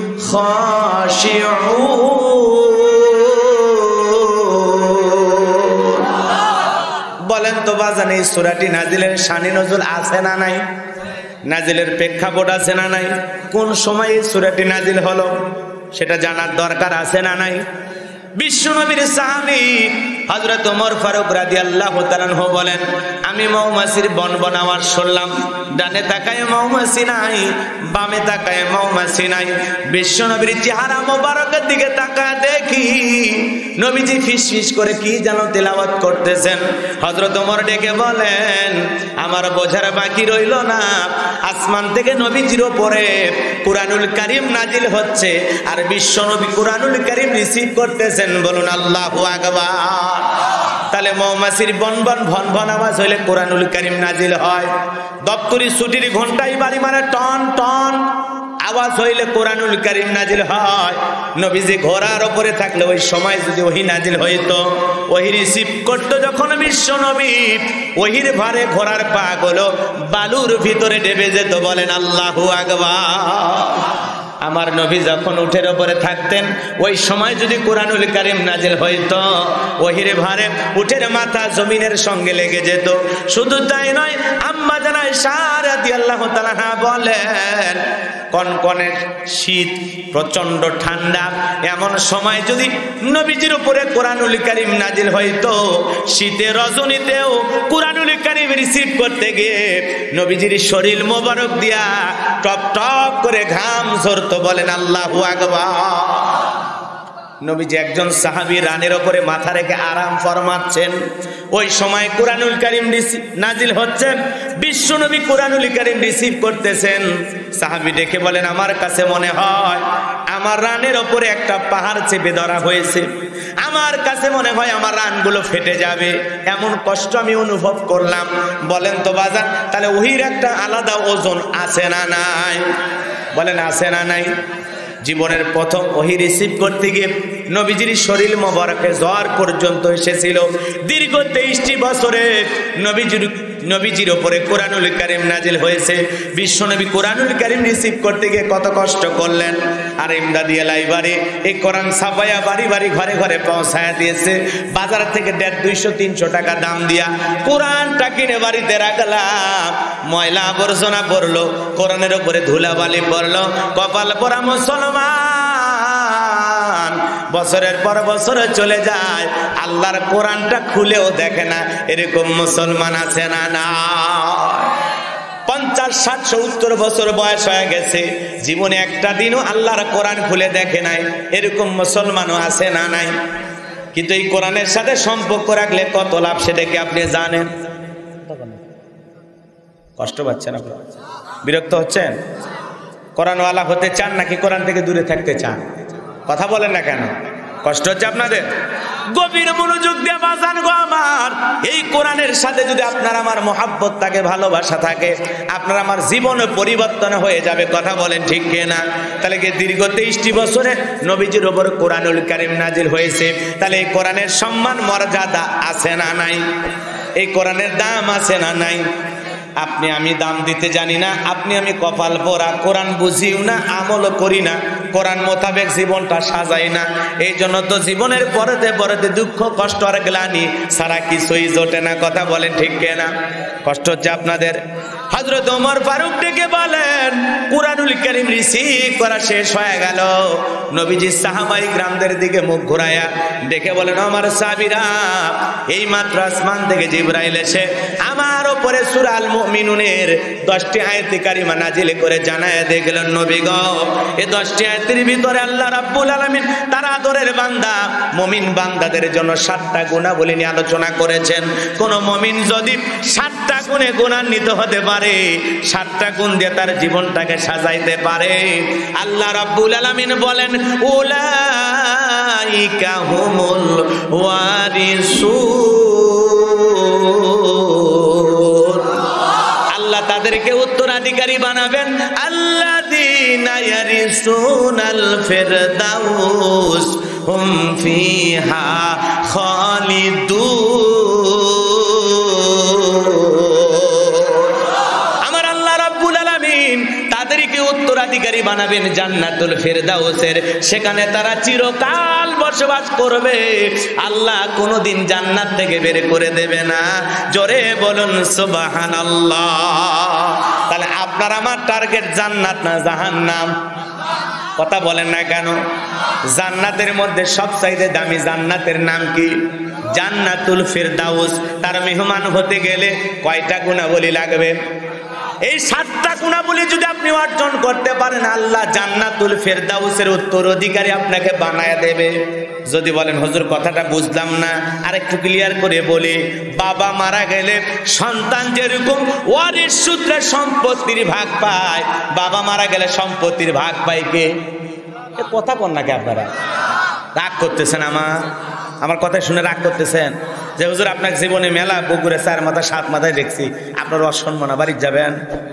خاشعون। বলেন তো বাজান এই সূরাটি নাজিলের শানি নজুল আছে না নাই? নাজিলের প্রেক্ষাপট আছে না নাই? কোন সময় এই সূরাটি নাজিল হলো সেটা জানার দরকার আছে না নাই? বিশ্বনবীর সাহাবী হযরত ওমর ফারুক রাদিয়াল্লাহু তাআলা আনহু বলেন আমি মৌমাছির বনবন আওয়াজ শুনলাম। ডানে তাকায় মৌমাছি নাই, বামে তাকায় মৌমাছি নাই। বিশ্বনবীর চেহারা মোবারকের দিকে তাকায় দেখি নবীজি ফিসফিস করে কি যেন তেলাওয়াত করতেছেন। হযরত ওমর ডেকে বলেন আমার বোঝার বাকি রইল না, আসমান থেকে নবীজির উপরে কুরআনুল কারীম নাজিল হচ্ছে আর বিশ্বনবী কুরআনুল কারীম রিসিভ করতেছেন। বলুন আল্লাহু আকবার। তাহলে মৌমাছির বনবন ভন ভন আওয়াজ হইলে কুরআনুল কারীম নাজিল হয়। দপ্তরি ছুটির ঘন্টায় বাড়ি মারে টন টন আওয়াজ হইলে কুরআনুল কারীম নাজিল হয়। নবীজি ঘোড়ার উপরে থাকলে ওই সময় যদি ওহী নাজিল হইতো, ওহী রিসিভ করতো যখন বিশ্ব নবী, ওহীর ভারে ঘোড়ার পা গুলো বালুর ভিতরে ডেবে যেত। বলেন আল্লাহু আকবার। আমার নবী যখন উঠের উপরে থাকতেন ওই সময় যদি কুরআনুল কারীম নাজিল হইতো, ওহীর ভারে উঠের মাথা জমিনের সঙ্গে লেগে যেত। শুধু তাই নয়, আম্মা জান আয়েশা রাদিয়াল্লাহু তাআলা বলেন কনকনে শীত, প্রচন্ড ঠান্ডা, এমন সময় যদি নবীজির উপরে কুরআনুল কারীম নাজিল হইতো, শীতের রজনীতেও কুরআনুল কারীম রিসিভ করতে গিয়ে নবীজির শরীর মোবারক দিয়া টপ টপ করে ঘাম ঝরতো। বলেন আল্লাহু আকবার। নবীজি একজন সাহাবী রানের উপরে মাথা রেখে আরাম ফরমাচ্ছেন, ওই সময় কুরআনুল কারীম নাজিল হচ্ছে, বিশ্ব নবী কুরআনুল কারীম রিসিভ করতেছেন। সাহাবী দেখে বলেন আমার কাছে মনে হয় আমার রানের উপরে একটা পাহাড় চেপে ধরা হয়েছে, আমার কাছে মনে হয় আমার রানগুলো ফেটে যাবে, এমন কষ্ট আমি অনুভব করলাম। বলেন তো বাজার, তাহলে ওহির একটা আলাদা ওজন আছে না নাই? বলেন আছে না নাই? জীবনের প্রথম ওহী রিসিভ করতে গিয়ে নবীজির শরীর মোবারকে জ্বর পর্যন্ত এসেছিল। দীর্ঘ তেইশটি বছরে নবীজির নবীজির উপরে কুরআনুল কারীম নাজিল হয়েছে। বিশ্বনবী কুরআনুল কারীম রিসিভ করতে গিয়ে কত কষ্ট করলেন। আর ইমদাদি লাইব্রেরি এই কোরআন ছাপায়া বাড়ি বাড়ি ঘরে ঘরে পৌঁছায়া দিয়েছে। বাজার থেকে দেড় দুইশো তিনশো টাকা দাম দিয়া কোরআনটা কিনে বাড়িতে রাখলাম। ময়লা আবর্জনা পড়লো, কোরআনের উপরে ধুলাবালি পড়লো, কপাল পরা মুসলমান বছরের পর বছর চলে যায়, আল্লাহর কোরআনটা খুলেও দেখে না। এরকম মুসলমান আছে না? না। পঞ্চাশ ষাট সত্তর বছর বয়স হয়ে গেছে, জীবনে একটা দিনও আল্লাহর কোরআন খুলে দেখে নাই। এরকম মুসলমানও আছে না নাই? কিন্তু এই কোরআনের সাথে সম্পর্ক রাখলে কত লাভ সেটা কি আপনি জানেন? কষ্ট পাচ্ছেন আপনারা? বিরক্ত হচ্ছেন? কোরআনওয়ালা হতে চান নাকি কোরআন থেকে দূরে থাকতে চান? কথা বলেন না কেন? কষ্ট হচ্ছে আপনাদের? গভীর মনোযোগ দিয়ে বাজান গো আমার, এই কোরআনের সাথে যদি আপনার আমার মহাব্বত থাকে, ভালোবাসা থাকে, আপনার আমার জীবনে পরিবর্তন হয়ে যাবে। কথা বলেন ঠিক কিনা? তাহলে কি দীর্ঘ তেইশটি বছরে নবীজির উপর কোরআনুল কারীম নাজিল হয়েছে, তাহলে এই কোরআনের সম্মান মর্যাদা আছে না নাই? এই কোরআনের দাম আছে না নাই? আপনি আমি দাম দিতে জানি না, আপনি আমি কপাল পোড়া, কোরআন বুঝিও না, আমলও করি না, কোরআন মোতাবেক জীবনটা সাজাই না। এই জন্য তো জীবনের পরেতে পরেতে দুঃখ কষ্ট আর গ্লানি সারা কিছুই জোটে না। কথা বলেন ঠিক কিনা? কষ্ট হচ্ছে আপনাদের? হযরত ওমর ফারুক ডেকে বলেন, কুরআনুল কারীম রিসিভ করা শেষ হয়ে গেল। নবীজি সাহাবায়ে কিরামদের দিকে মুখ ঘুরায়া ডেকে বলেন, আমার সাহাবীরা, এই মাত্র আসমান থেকে জিবরাইল এসে আমার উপরে সূরা আল মুমিনুনের দশটি আয়াতে কারিমা নাজিল করে জানায় দিয়ে গেলেন, নবী গো, এই দশটি আয়াতের ভিতরে আল্লাহ রাব্বুল আলামিন তার আদরের বান্দা মুমিন বান্দাদের জন্য সাতটা গুণাবলী নিয়ে আলোচনা করেছেন। কোন মুমিন যদি সাতটা গুণে গুণান্বিত হতে পারে, সাতটা গুণ দিয়ে তার জীবনটাকে সাজাইতে পারে, আল্লাহ রাব্বুল আলামিন বলেন, উলাইকা হুমুল ওয়ারিসুন। আল্লাহ তাদেরকে উত্তরাধিকারী বানাবেন। আল্লাযীনা ইয়ারিসুনাল ফিরদাউস হুম ফিহা খালিদুন। তাদেরকে উত্তরাধিকারী বানাবেন জান্নাতুল ফিরদাউসের, সেখানে তারা চিরকাল বসবাস করবে। আল্লাহ কোনদিন জান্নাত থেকে বের করে দেবে না। জোরে বলুন সুবহানাল্লাহ। তাহলে আপনার আমার টার্গেট জান্নাত না জাহান্নাম? কথা বলেন না কেন? জান্নাতের মধ্যে সবচাইতে দামি জান্নাতের নাম কি? জান্নাতুল ফিরদাউস। তার মেহমান হতে গেলে কয়টা গুণাবলী লাগবে? এই সাতটা গুণাবলী যদি আপনি অর্জন করতে পারেন, আল্লাহ জান্নাতুল ফিরদাউসের উত্তরাধিকারী আপনাকে বানায় দেবে। যদি বলেন হুজুর কথাটা বুঝলাম না, আর একটু ক্লিয়ার করে বলি। বাবা মারা গেলে সন্তান যেরকম ওয়ারিস সূত্রে সম্পত্তির ভাগ পায়, বাবা মারা গেলে সম্পত্তির ভাগ পায় কে? কথা বল নাকি আপনারা? রাগ করতেছেন আমার আমার কথা শুনে রাগ করতেছেন যে হুজুর আপনার জীবনে মেলা বগুড়ে চার মাথা সাত মাথায় দেখছি, আপনার অসম্মান বাড়ি যাবেন।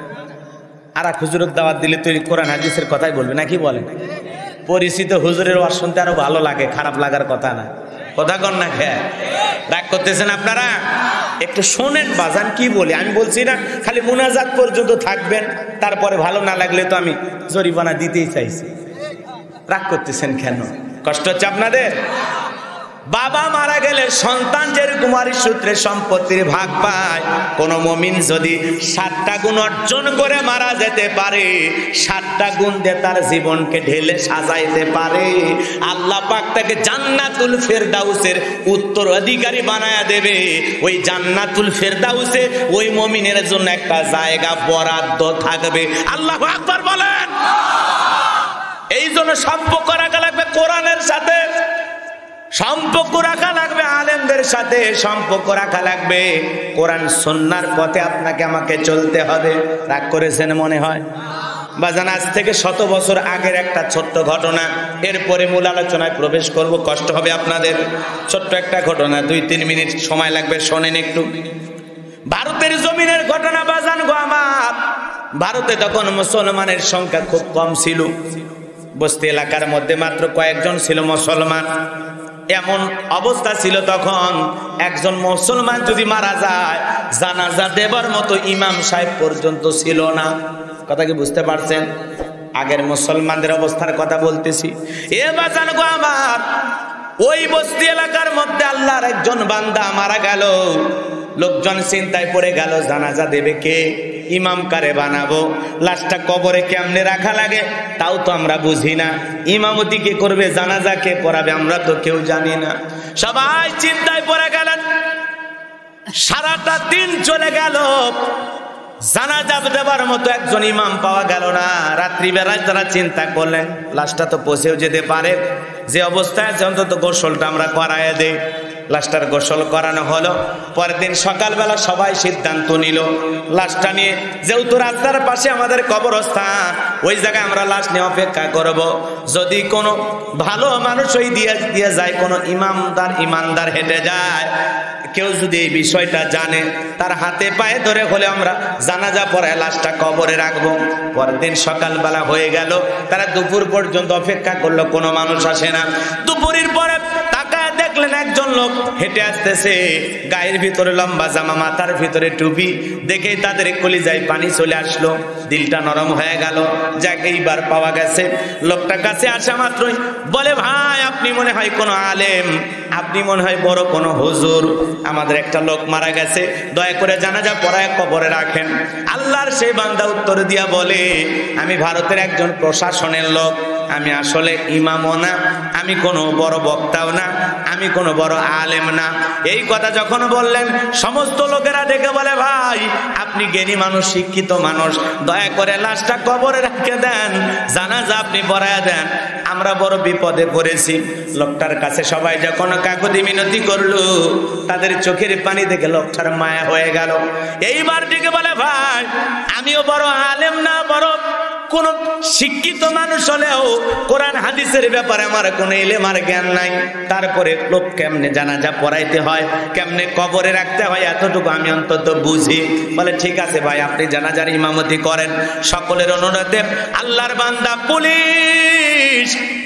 আর এক হুজুরের দাওয়াত দিলে তুই কোরআন হাদিসের কথাই বলবি নাকি? বলেন পরিচিত হুজুরের ওয়াজ শুনতে আরো ভালো লাগে, খারাপ লাগার কথা না। কথা কন না খেয়ে রাগ করতেছেন আপনারা? একটু শোনেন বাজান কি বলি। আমি বলছি না খালি মুনাজাত পর্যন্ত থাকবেন, তারপরে ভালো না লাগলে তো আমি জরিমানা দিতেই চাইছি। রাগ করতেছেন কেন? কষ্ট হচ্ছে আপনাদের? বাবা মারা গেলে সন্তান যেরকম ওয়ারিস সূত্রে সম্পত্তির ভাগ পায়, কোন মুমিন যদি সাতটা গুণ অর্জন করে মারা যেতে পারে, সাতটা গুণ দিয়ে তার জীবনকে ঢেলে সাজাইতে পারে, আল্লাহ পাক তাকে জান্নাতুল ফিরদাউসের উত্তরাধিকারী বানায়া দেবে। ওই জান্নাতুল ফিরদাউসে ওই মুমিনের জন্য একটা জায়গা বরাদ্দ থাকবে। আল্লাহু আকবার বলেন। এই জন্য সম্পর্ক রাখা লাগবে কোরআনের সাথে, সম্পর্ক রাখা লাগবে আলেমদের সাথে, সম্পর্ক রাখা লাগবে কোরআন সুন্নাহর পথে আপনাকে আমাকে চলতে হবে। রাগ করেছেন মনে হয়? বাজান আজ থেকে শত বছর আগের একটা ছোট্ট ঘটনা, এরপরে মূল আলোচনায় প্রবেশ করব। কষ্ট হবে আপনাদের। ছোট্ট একটা ঘটনা, দুই তিন মিনিট সময় লাগবে, শোনেন একটু। ভারতের জমিনের ঘটনা বাজান গো আমার। ভারতে তখন মুসলমানের সংখ্যা খুব কম ছিল, বস্তি এলাকার মধ্যে মাত্র কয়েকজন ছিল মুসলমান। এমন অবস্থা ছিল তখন, একজন মুসলমান যদি মারা যায়, জানাজা দেবার মতো ইমাম সাহেব পর্যন্ত ছিল না। কথা কি বুঝতে পারছেন? আগের মুসলমানদের অবস্থার কথা বলতেছি। এ বাজান গো আমার, ওই বস্তি এলাকার মধ্যে আল্লাহর একজন বান্দা মারা গেল। লোকজন চিন্তায় পড়ে গেল, জানাজা দেবে কে? ইমাম কারে বানাবো? লাশটা কবরে কেমনে রাখা লাগে তাও তো আমরা বুঝি না। ইমামতি কে করবে? জানাজা কে পড়াবে? আমরা তো কেউ জানি না। সবাই চিন্তায় পড়ে গেলেন। সারাটা দিন চলে গেল, জানাজা দেবার মতো একজন ইমাম পাওয়া গেল না। রাত্রিবেলায় তারা চিন্তা করলেন, লাশটা তো পৌঁছেও যেতে পারে, যে অবস্থায় আছে অন্তত গোসলটা আমরা করায় দেই। লাশটার গোসল করানো হলো। পরের দিন সকালবেলা সবাই সিদ্ধান্ত নিল, লাশটা নিয়ে যেহেতু রাস্তার পাশে আমাদের কবরস্থান, ওই জায়গায় আমরা লাশ নিয়ে অপেক্ষা করব। যদি কোনো ভালো মানুষ ওই দিয়ে দিয়ে যায়, কোনো ইমামদার ইমানদার হেঁটে যায়, কেউ যদি এই বিষয়টা জানে তার হাতে পায়ে ধরে হলে আমরা জানাজা পড়ায় লাশটা কবরে রাখবো। পরের দিন সকালবেলা হয়ে গেল, তারা দুপুর পর্যন্ত অপেক্ষা করলো, কোনো মানুষ আসে না। দুপুরের পরে তাকায় দেখলেন একজন লোক হেঁটে আসতেছে, গায়ের ভিতরে লম্বা জামা, মাথার ভিতরে টুপি। দেখেই তাদের কলিজায় পানি চলে আসলো, দিলটা নরম হয়ে গেল, যাকে এইবার পাওয়া গেছে। লোকটা কাছে আসা মাত্রই বলে, ভাই আপনি মনে হয় কোনো আলেম, আপনি মনে হয় বড় কোনো হুজুর, আমাদের একটা লোক মারা গেছে, দয়া করে জানাজা পড়ায় কবরে রাখেন। আল্লাহর সেই বান্দা উত্তর দিয়া বলে, আমি ভারতের একজন প্রশাসনের লোক, আমি আসলে ইমামও না, আমি কোনো বড় বক্তাও না, আমি কোনো বড় আলেম না। এই কথা যখন বললেন সমস্ত লোকেরা ডেকে বলে, ভাই আপনি জ্ঞানী মানুষ, শিক্ষিত মানুষ, দয়া করে লাশটা কবরে রেখে দেন, জানাজা আপনি পড়ায় দেন, আমরা বড় বিপদে পড়েছি। লোকটার কাছে সবাই যখন কাকুতি মিনতি করলো, তাদের চোখের পানি দেখে লোকটার মায়া হয়ে গেল। এইবার ডেকে বলে, ভাই আমিও বড় আলেম না, বড় কোন শিক্ষিত মানুষ হলেও কোরআন হাদিসের ব্যাপারে আমার কোনো ইলম আর জ্ঞান নাই, তারপরে লোক কেমনে জানাজা পড়াইতে হয়, কেমনে কবরে রাখতে হয়, এতটুকু আমি অন্তত বুঝি। বলে ঠিক আছে ভাই, আপনি জানাজার ইমামতি করেন। সকলের অনুরোধে আল্লাহর বান্দা পুলিশ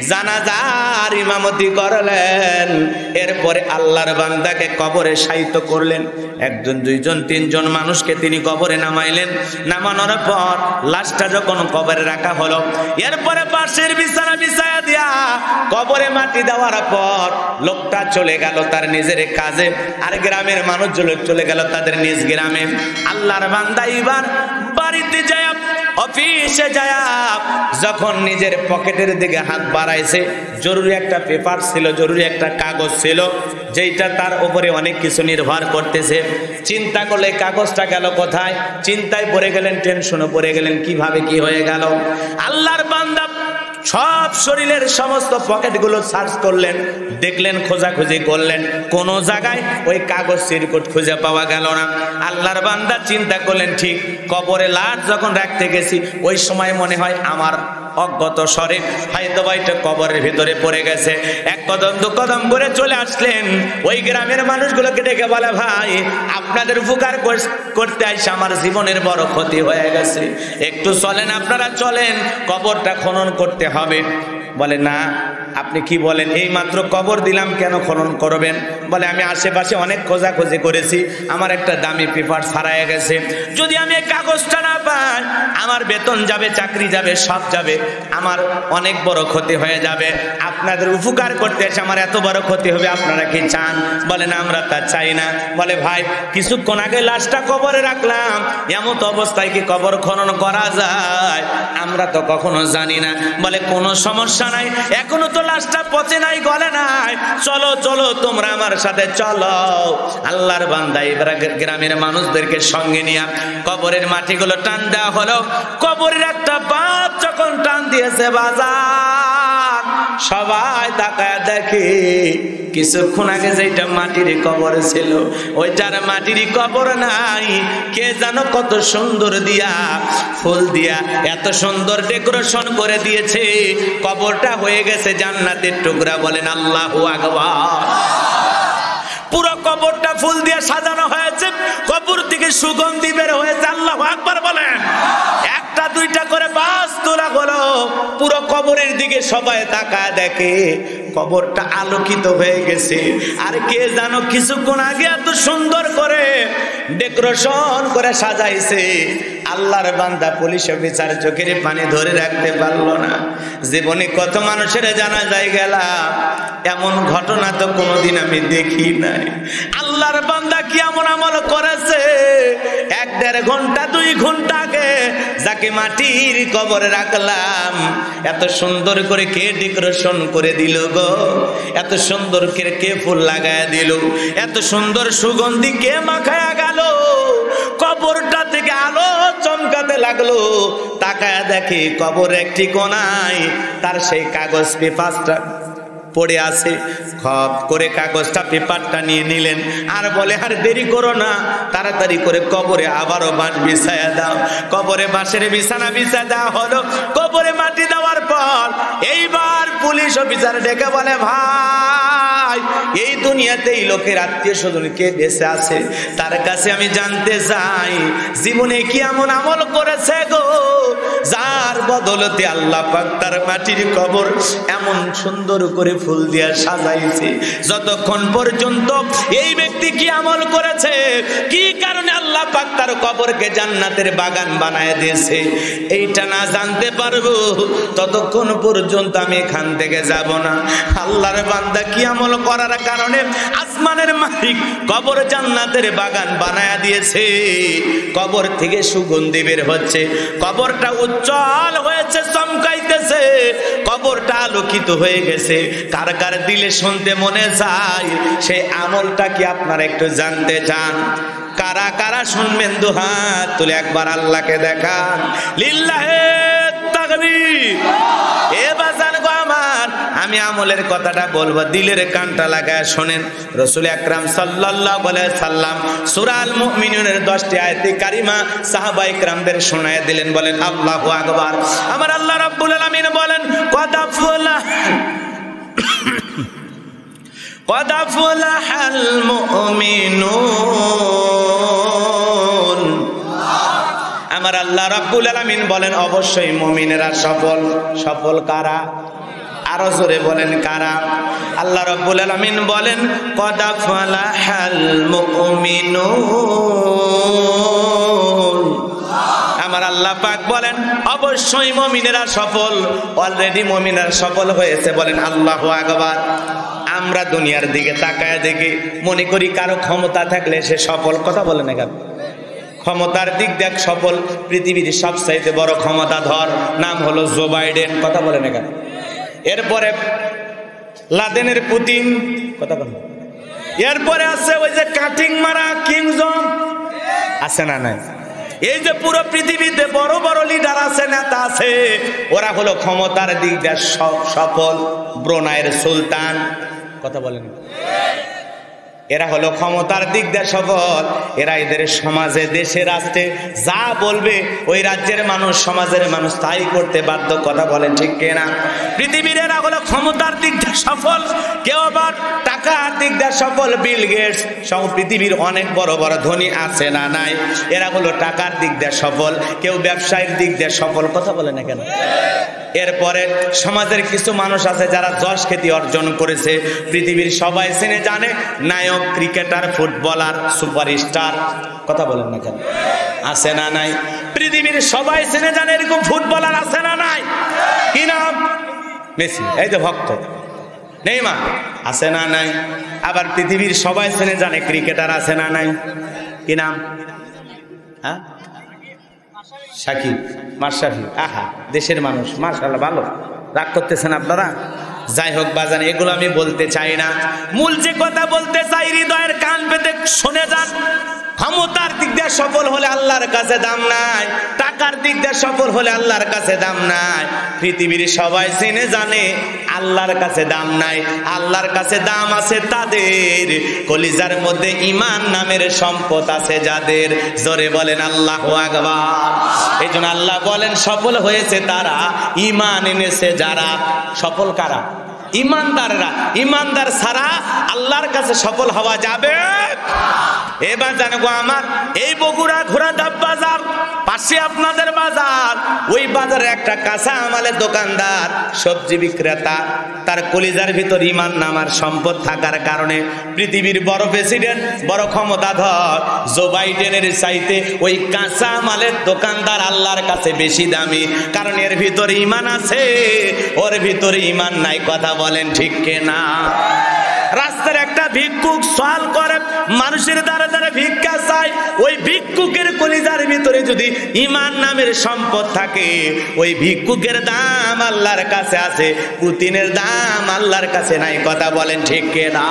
জানাজার ইমামতি করলেন। এরপরে আল্লাহর বান্দাকে কবরে শায়িত করলেন। একজন, দুইজন, তিনজন মানুষকে তিনি কবরে নামাইলেন। নামানোর পর লাশটা যখন কবরে রাখা হলো, এরপরে পাশের বিছানা বিছায়া দিয়া কবরে মাটি দেওয়ার পর লোকটা চলে গেল তার নিজের কাজে, আর গ্রামের মানুষগুলো চলে গেল তাদের নিজ গ্রামে। আল্লাহর বান্দা এবার বাড়িতে যায়, অফিসে যায়, যখন নিজের পকেটের দিকে হাত বাড়াইছে, জরুরি একটা পেপার ছিল, জরুরি একটা কাগজ ছিল, যেটা তার উপরে অনেক কিছু নির্ভর করতেছে। চিন্তা করলে কাগজটা গেল কোথায়, চিন্তায় পড়ে গেলেন, টেনশনে পড়ে গেলেন, কিভাবে কি হয়ে গেল। আল্লাহর বান্দা সব শরীরের সমস্ত পকেটগুলো সার্চ করলেন, দেখলেন, খোঁজাখুঁজি করলেন, কোন জায়গায় ওই কাগজ চিরকুট খুঁজে পাওয়া গেল না। আল্লাহর বান্দা চিন্তা করলেন, ঠিক কবরে লাশ যখন রাখতে গেছি ওই সময় মনে হয় আমার অজ্ঞত স্বরে হয়তো বাইটা কবরের ভিতরে পড়ে গেছে। এক কদম দু কদম করে চলে আসলেন, ওই গ্রামের মানুষগুলোকে ডেকে বলে, ভাই আপনাদের উপকার করতে আইসা আমার জীবনের বড় ক্ষতি হয়ে গেছে, একটু চলেন, আপনারা চলেন, কবরটা খনন করতে হবে। বলে না, আপনি কি বলেন, এই মাত্র কবর দিলাম, কেন খনন করবেন? বলে আমি আশেপাশে অনেক খোঁজাখুঁজি করেছি, আমার একটা দামি পেপার ছাড়াইয়া গেছে, যদি আমি এই কাগজটা না পাই আমার বেতন যাবে, চাকরি যাবে, সব যাবে, আমার অনেক বড় ক্ষতি হয়ে যাবে। আপনাদের উপকার করতে এসে আমার এত বড় ক্ষতি হবে, আপনারা কি চান? বলে না, আমরা তা চাই না। বলে ভাই কিছুক্ষণ আগে লাশটা কবরে রাখলাম, এমন অবস্থায় কি কবর খনন করা যায়? আমরা তো কখনো জানি না। বলে কোনো সমস্যা নাই, এখনো তো লাশটা পচে নাই, গলে নাই, চলো চলো তোমরা আমার সাথে চলো। আল্লাহর বান্দা এবার গ্রামের মানুষদেরকে সঙ্গে নিয়ে কবরের মাটিগুলো টান দেওয়া হলো। কবরের একটা বাপ যখন টান দিয়েছে বাজার, সবাই তাকায় দেখে কিছুক্ষণ আগে যেটা মাটির কবর ছিল ওইটার মাটির কবর নাই, কে জানো কত সুন্দর দিয়া ফুল দিয়া এত সুন্দর ডেকোরেশন করে দিয়েছে, কবরটা হয়ে গেছে জান্নাতের টুকরা। বলেন আল্লাহু আকবার। পুরো কবরটা ফুল দিয়ে সাজানো হয়েছে, কবর থেকে সুগন্ধি বের হয়েছে। আল্লাহু আকবার বলেন। একটা দুইটা করে বাস তোলা হলো, পুরো কবরের দিকে সবাই তাকায় দেখে কবরটা আলোকিত হয়ে গেছে। আর কে জানো কিছুক্ষণ আগে এত সুন্দর করে ডেকোরেশন করে সাজাইছে। আল্লাহর বান্দা পুলিশ অফিসার চোখের পানি ধরে রাখতে পারলো না। জীবনে কত মানুষের জানাজায় গেলাম, এমন ঘটনা তো কোনোদিন আমি দেখি নাই। আল্লাহর বান্দা কি এমন আমল করেছে, এক দেড় ঘন্টা দুই ঘন্টা আগে যাকে মাটির কবরে রাখলাম, এত সুন্দর করে কে ডেকোরেশন করে দিল গো, এত সুন্দর করে কে ফুল লাগায় দিল, এত সুন্দর সুগন্ধি কে মাখায়া গেল, কবরটা থেকে আলো চমকাতে লাগলো। তাকায় দেখে কবর একটি কোনায় তার সেই কাগজ পেপারটা পড়ে আছে। খপ করে কাগজটা পেপারটা নিয়ে নিলেন, আর বলে আর দেরি করো না, তাড়াতাড়ি করে কবরে আবারও বাঁশ বিছায়া দাও। কবরে বাঁশের বিছানা বিছায়া দেওয়া হলো। কবরে মাটি দেওয়ার পর এইবার পুলিশ অফিসার ডেকে বলে, ভাই হয় এই দুনিয়াতেই লোকের আত্মীয় স্বজন কে বেঁচে আছে তার কাছে আমি জানতে চাই জীবনে কি এমন আমল করেছে গো যার বদলতে আল্লাহ পাক তার মাটির কবর এমন সুন্দর করে ফুল দিয়ে সাজাইছে। যতক্ষণ পর্যন্ত এই ব্যক্তি কি আমল করেছে, কি কারণে আল্লাহ পাক তার কবরকে জান্নাতের বাগান বানায় দিয়েছে, এইটা না জানতে পারবো ততক্ষণ পর্যন্ত আমি এখান থেকে যাব না। আল্লাহর বান্দা কি আমল করার কারণে আসমানের মালিক কবর জান্নাতের বাগান বানায় দিয়েছে। কবর থেকে সুগন্ধি বের হচ্ছে, কবরটা উজ্জ্বল হয়েছে, চমকাইতেছে, কবরটা আলোকিত হয়ে গেছে। কার কার দিলে শুনতে মনে চায় সেই আমলটা কি আপনারা একটু জানতে চান? কারা কারা শুনবেন দুহাত তুলে একবার আল্লাহকে দেখান। লিল্লাহে তাকবীর। এ বাজান গো আমার, আমি আমলের কথাটা বলবো, দিলের কানটা লাগায় শোনেন। রাসূল আকরাম সাল্লাল্লাহু আলাইহি সাল্লাম সূরা আল মুমিনুনের দশটি আয়াতে কারিমা সাহাবায়ে কেরামদের শোনায় দিলেন। বলেন আল্লাহু আকবার। আমার আল্লাহ রাব্বুল আলামিন বলেন কদ আফলাহ কদ আফলাহাল মুমিনুন। আমার আল্লাহ রাব্বুল আলামিন বলেন অবশ্যই মুমিনেরা সফল। সফল কারা? আরো জোরে বলেন কারা? আল্লাহ রাব্বুল আলামিন বলেন কদ আফলাহাল মুমিনুন। আমার আল্লাহ পাক বলেন অবশ্যই মুমিনেরা সফল। অলরেডি মুমিনেরা সফল হয়েছে। বলেন আল্লাহু আকবার। আমরা দুনিয়ার দিকে তাকায় দেখি মনে করি কারো ক্ষমতা থাকলে সে সফল। কথা বলে না কেন? ক্ষমতার দিক দেখ সফল পৃথিবীর সবচাইতে বড় ক্ষমতাধর নাম হলো জো বাইডেন। কথা বলে না কেন? এরপরে লাদেনের পুতিন। কথা বলে। এরপরে আছে ওই যে কাটিং মারা কিং জং, আছে না নাই? এই যে পুরো পৃথিবীতে বড় বড় লিডার আছে, নেতা আছে, ওরা হলো ক্ষমতার দিক দিয়ে সফল। ব্রুনাইয়ের সুলতান। কথা বলেন। এরা হলো ক্ষমতার দিক দিয়ে সফল। এরা এদের সমাজে দেশে রাষ্ট্রে যা বলবে ওই রাজ্যের মানুষ সমাজের মানুষ তাই করতে বাধ্য। কথা বলেন ঠিক কিনা? পৃথিবীর এরা হলো ক্ষমতার দিক দিয়ে সফল। কেউ আবার টাকার দিক দিয়ে সফল। বিল গেটস সহ পৃথিবীর অনেক বড় বড় ধনী আছে না নাই? এরা হলো টাকার দিক দিয়ে সফল। কেউ ব্যবসায়িক দিক দিয়ে সফল। কথা বলে না কেন? এরপরে সমাজের কিছু মানুষ আছে যারা যশ খ্যাতি অর্জন করেছে, পৃথিবীর সবাই চেনে জানে, নায়ক, ক্রিকেটার, ফুটবলার, সুপারস্টার। কথা বলেন না কেন? আছে না নাই? পৃথিবীর সবাই চেনে জানে এরকম ফুটবলার আছে না নাই? কি নাম? মেসি। এই যে ভক্ত নেইমার, আছে না নাই? আবার পৃথিবীর সবাই চেনে জানে ক্রিকেটার আছে না নাই? কি নাম? হ্যাঁ, সাকিব, মাশরাফি। আহা, দেশের মানুষ, মাশাআল্লাহ, ভালো। রাগ করতেছেন আপনারা? যাই হোক বাজান, এগুলো আমি বলতে চাই না। মূল যে কথা বলতে চাই, হৃদয়ের কান পেতে শুনে যান। ক্ষমতার দিক দিয়ে সফল হলে আল্লাহর কাছে দাম নাই, টাকার দিক দিয়ে সফল হলে আল্লাহর কাছে দাম নাই। পৃথিবীর সবাই চেনে জানে আল্লাহর কাছে দাম নাই। আল্লাহর কাছে দাম আছে তাদের কলিজার মধ্যে ঈমান নামের সম্পদ আছে যাদের। জোরে বলেন আল্লাহু আকবার। এই জন্য আল্লাহ বলেন সফল হয়েছে তারা, ঈমান এনেছে যারা। সফল কারা? ঈমানদাররা। ঈমানদার ছাড়া আল্লাহর কাছে সফল হওয়া যাবে? এবার জানবো আমার এই বগুড়া ঘোড়াধাপ বাজার পাশে আপনাদের বাজার, ওই বাজারে একটা কাঁচা আমালের দোকানদার, সবজি বিক্রেতা, তার কলিজার ভিতর ঈমান নামার সম্পদ থাকার কারণে পৃথিবীর বড় প্রেসিডেন্ট, বড় ক্ষমতাধর জো বাইডেনের চাইতে ওই কাঁচা আমালের দোকানদার আল্লাহর কাছে বেশি দামি। কারণ এর ভিতরে ঈমান আছে, ওর ভিতরে ঈমান নাই। কথা বলেন ঠিক কিনা? রাস্তার একটা ভিক্ষুক সওয়াল করে, মানুষের দ্বারা দ্বারা ভিক্ষা চায়, ওই ভিক্ষুকের কলিজার ভিতরে যদি ঈমান নামের সম্পদ থাকে, ওই ভিক্ষুকের দাম আল্লাহর কাছে আছে, পুতিনের দাম আল্লাহর কাছে নাই। কথা বলেন ঠিক কিনা?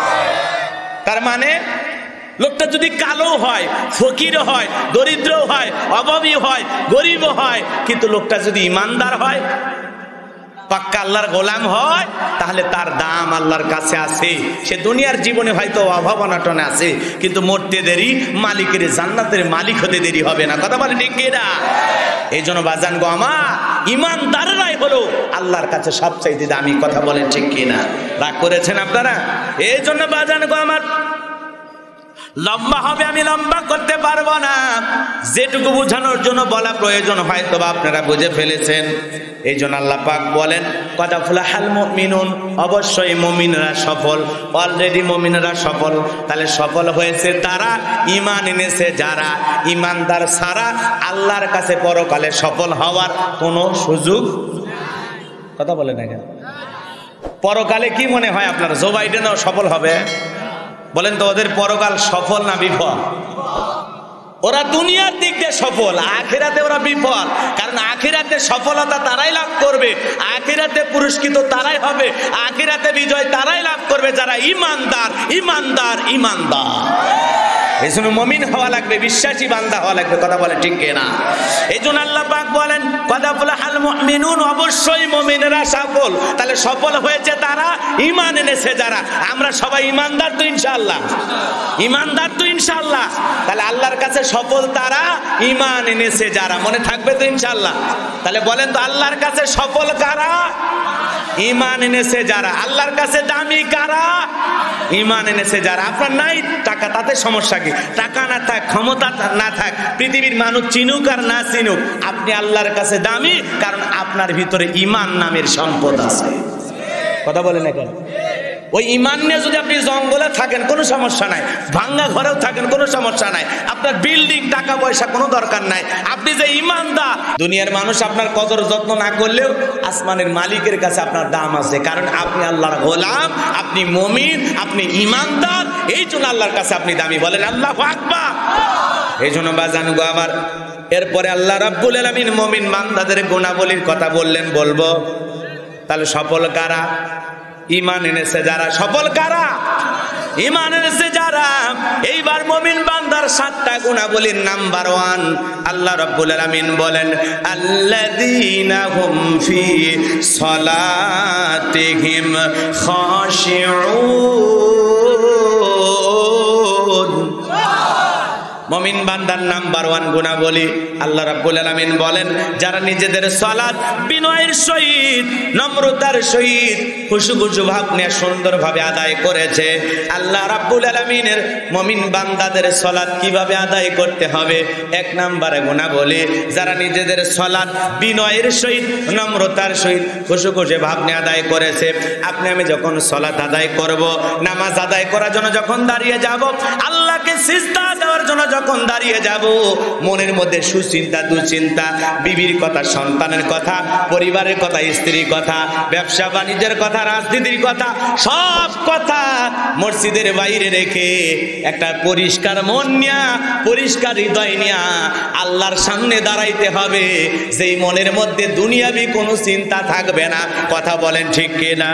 তার মানে লোকটা যদি কালো হয়, ফকির হয়, দরিদ্র হয়, অভাবী হয়, গরিব হয়, কিন্তু লোকটা যদি ঈমানদার হয়, পাক্কা আল্লাহর গোলাম হয়, তাহলে তার দাম আল্লাহর কাছে আছে। সে দুনিয়ার জীবনে হয়তো অভাব অনটনে আছে, কিন্তু মরতে দেরি, মালিকের জান্নাতের মালিক হতে দেরি হবে না। কথা বলে ঠিক কিনা? এই জন্য বাজান গো আমার, ইমানদাররাই হলো আল্লাহর কাছে সবচাইতে দামি। কথা বলেন ঠিক কিনা? রাগ করেছেন আপনারা? এই জন্য বাজান গো আমার, লম্বা হবে, আমি লম্বা করতে পারবো না। যেটুকু বোঝানোর জন্য বলা প্রয়োজন হয়তো বা আপনারা বুঝে ফেলেছেন। এই জন্য আল্লাহ পাক বলেন, কদ আফলাহাল মুমিনুন, অবশ্যই মুমিনরা সফল। অলরেডি মুমিনরা সফল। তাহলে সফল হয়েছে তারা, ঈমান এনেছে যারা। ঈমানদার ছাড়া আল্লাহর কাছে পরকালে সফল হওয়ার কোনো সুযোগ। কথা বলে না কেন? পরকালে কি মনে হয় আপনার, জো বাইডেনও সফল হবে? বলেন তো, ওদের পরকাল সফল না বিফল? ওরা দুনিয়ার দিক দিয়ে সফল, আখিরাতে ওরা বিফল। কারণ আখিরাতে সফলতা তারাই লাভ করবে, আখিরাতে পুরস্কৃত তারাই হবে, আখিরাতে বিজয় তারাই লাভ করবে যারা ইমানদার ইমানদার ইমানদার। এই জন্য মুমিন হওয়া লাগবে, বিশ্বাসী বান্দা হওয়া লাগবে। কথা বলে ঠিক কিনা? এই জন্য আল্লাহ পাক বলেন, কদ আফলাহাল মুমিনুন, অবশ্যই মুমিনরা সফল। তাহলে সফল হয়েছে তারা, ঈমান এনেছে যারা। আমরা সবাই ঈমানদার তো ইনশাআল্লাহ? ঈমানদার তো ইনশাআল্লাহ? তাহলে আল্লাহর কাছে সফল তারা, ঈমান এনেছে যারা। মনে থাকবে তো ইনশাআল্লাহ? তাহলে বলেন তো, আল্লাহর কাছে সফল কারা? ঈমান এনেছে যারা। আল্লাহর কাছে দামি কারা? ঈমান এনেছে যারা। আপনার নাই টাকা, তাতে সমস্যা কি? টাকা না থাক, ক্ষমতা না থাক, পৃথিবীর মানুষ চিনুক আর না চিনুক, আপনি আল্লাহর কাছে দামি, কারণ আপনার ভিতরে ঈমান নামের সম্পদ আছে। কথা বলে না কেন? ওই ঈমান নিয়ে যদি আপনি জঙ্গলে থাকেন কোনো সমস্যা নাই, ভাঙ্গা ঘরেও থাকেন কোনো সমস্যা নাই, আপনার বিল্ডিং টাকা পয়সা কোনো দরকার নাই। আপনি যে ঈমানদার, দুনিয়ার মানুষ আপনার কদর যত্ন না করলেও আসমানের মালিকের কাছে আপনার দাম আছে। কারণ আপনি আল্লাহর গোলাম, আপনি মুমিন, আপনি ঈমানদার। এই জন্য আল্লাহর কাছে আপনি দামি। বলেন আল্লাহু আকবার। এই জন্য বাজান গো আমার, এরপরে আল্লাহ রাব্বুল আলামিন মুমিন বান্দাদের গুণাবলীর কথা বললেন, বলবো। তাহলে সফল কারা? ঈমান এনেছে যারা। সফল কারা? ঈমান এনেছে যারা। এইবার মুমিন বান্দার সাতটা গুণাবলীর নাম্বার ওয়ান আল্লাহ রাব্বুল আলামিন বলেন, আল্লাযীনা হুম ফি সলাতিহিম খাশিউন। মুমিন বান্দার নাম্বার ওয়ান গুণাবলী আল্লাহ রাব্বুল আলামিন বলেন, যারা নিজেদের সালাত বিনয়ের সহিত, নম্রতার সহিত, খুশু-খুশু ভাব নিয়ে সুন্দরভাবে আদায় করেছে। আল্লাহ রাব্বুল আলামিনের মুমিন বান্দাদের সালাত কিভাবে আদায় করতে হবে? এক নম্বরে গুণাবলী, যারা নিজেদের সালাত বিনয়ের সহিত, নম্রতার সহিত, খুশু-খুশু ভাব নিয়ে আদায় করেছে। আপনি আমি যখন সালাত আদায় করব, নামাজ আদায় করার জন্য যখন দাঁড়িয়ে যাব, আল্লাহকে সিজদা দেওয়ার জন্য যখন দাঁড়িয়ে যাব, মনের মধ্যে সুচিন্তা, দুশ্চিন্তা, বিবির কথা, সন্তানের কথা, পরিবারের কথা, স্ত্রীর কথা, ব্যবসা বাণিজ্যের কথা, রাজনীতির কথা, সব কথা মসজিদের বাইরে রেখে একটা পরিষ্কার মন নিয়া, পরিষ্কার হৃদয় নিয়া আল্লাহর সামনে দাঁড়াইতে হবে, যেই মনের মধ্যে দুনিয়াবি কোনো চিন্তা থাকবে না। কথা বলেন ঠিক কিনা?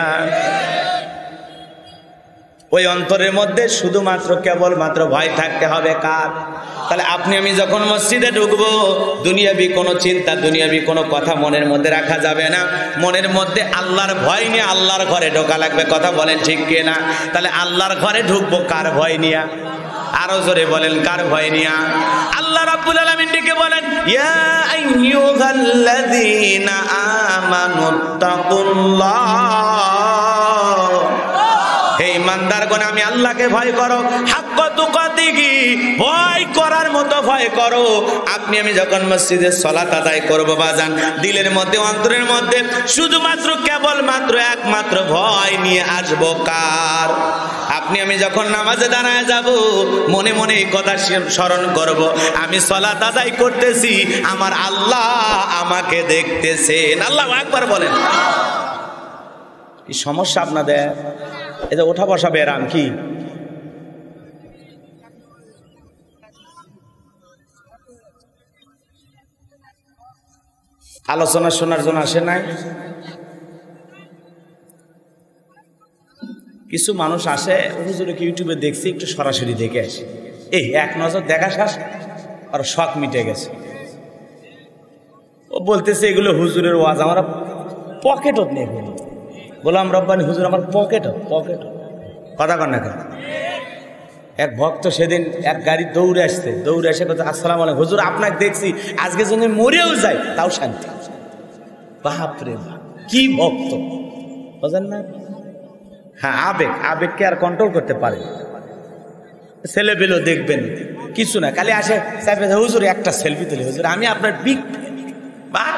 ওই অন্তরের মধ্যে শুধুমাত্র কেবলমাত্র ভয় থাকতে হবে কার? তাহলে আপনি আমি যখন মসজিদে ঢুকবো, দুনিয়াবি কোনো চিন্তা, দুনিয়াবি কোনো কথা মনের মধ্যে রাখা যাবে না। মনের মধ্যে আল্লাহর ভয় নিয়ে আল্লাহর ঘরে ঢোকা লাগবে। কথা বলেন ঠিক কিনা? তাহলে আল্লাহর ঘরে ঢুকবো কার ভয় নিয়া? আরো জোরে বলেন, কার ভয় নিয়া? আল্লাহ রাব্বুল আলামিন ডেকে বলেন, ইয়া আইয়ুহাল্লাযীনা আমানুত্তাকুল্লাহ। হে ঈমানদারগণ, আমি আল্লাহকে ভয় করো, হাক্কা তুকাতিহি, ভয় করার মতো ভয় করো। আপনি আমি যখন মসজিদে সালাত আদায় করব বাজান, দিলের মধ্যে, অন্তরের মধ্যে শুধুমাত্র কেবলমাত্র একমাত্র ভয় নিয়ে আসবো কার? আপনি আমি যখন নামাজে দাঁড়ায় যাব, মনে মনে এই কথা স্মরণ করব, আমি সালাত আদায় করতেছি, আমার আল্লাহ আমাকে দেখতেছেন। আল্লাহু আকবার বলেন। কি সমস্যা আপনাদের? এটা ওঠা বসা বেরাম কি? আলোচনা শোনার জন্য আসে নাই? কিছু মানুষ আসে, হুজুরে কি ইউটিউবে দেখছি, একটু সরাসরি দেখে আসে। এই এক নজর দেখা শেষ, আর শখ মিটে গেছে। ও বলতেছে এগুলো হুজুরের ওয়াজ, আমরা পকেটত নিয়ে গেল। গোলাম রব্বানী হুজুর আমার পকেট পকেট কথা কর না কেন। এক ভক্ত সেদিন এক গাড়ি দৌড়ে আসছে, দৌড়ে এসে কথা আসসালাম আলাইকুম হুজুর, আপনাকে দেখছি আজকে যদি মরেও যায় তাও শান্তি। বাপরে বাপ কি ভক্ত বুঝেন না। হ্যাঁ আবেগ, আবেগকে আর কন্ট্রোল করতে পারে। ছেলে পেলেও দেখবেন কিছু না, খালি আসে হুজুর একটা সেলফি তুলে, হুজুর আমি আপনার বিগ। বাপ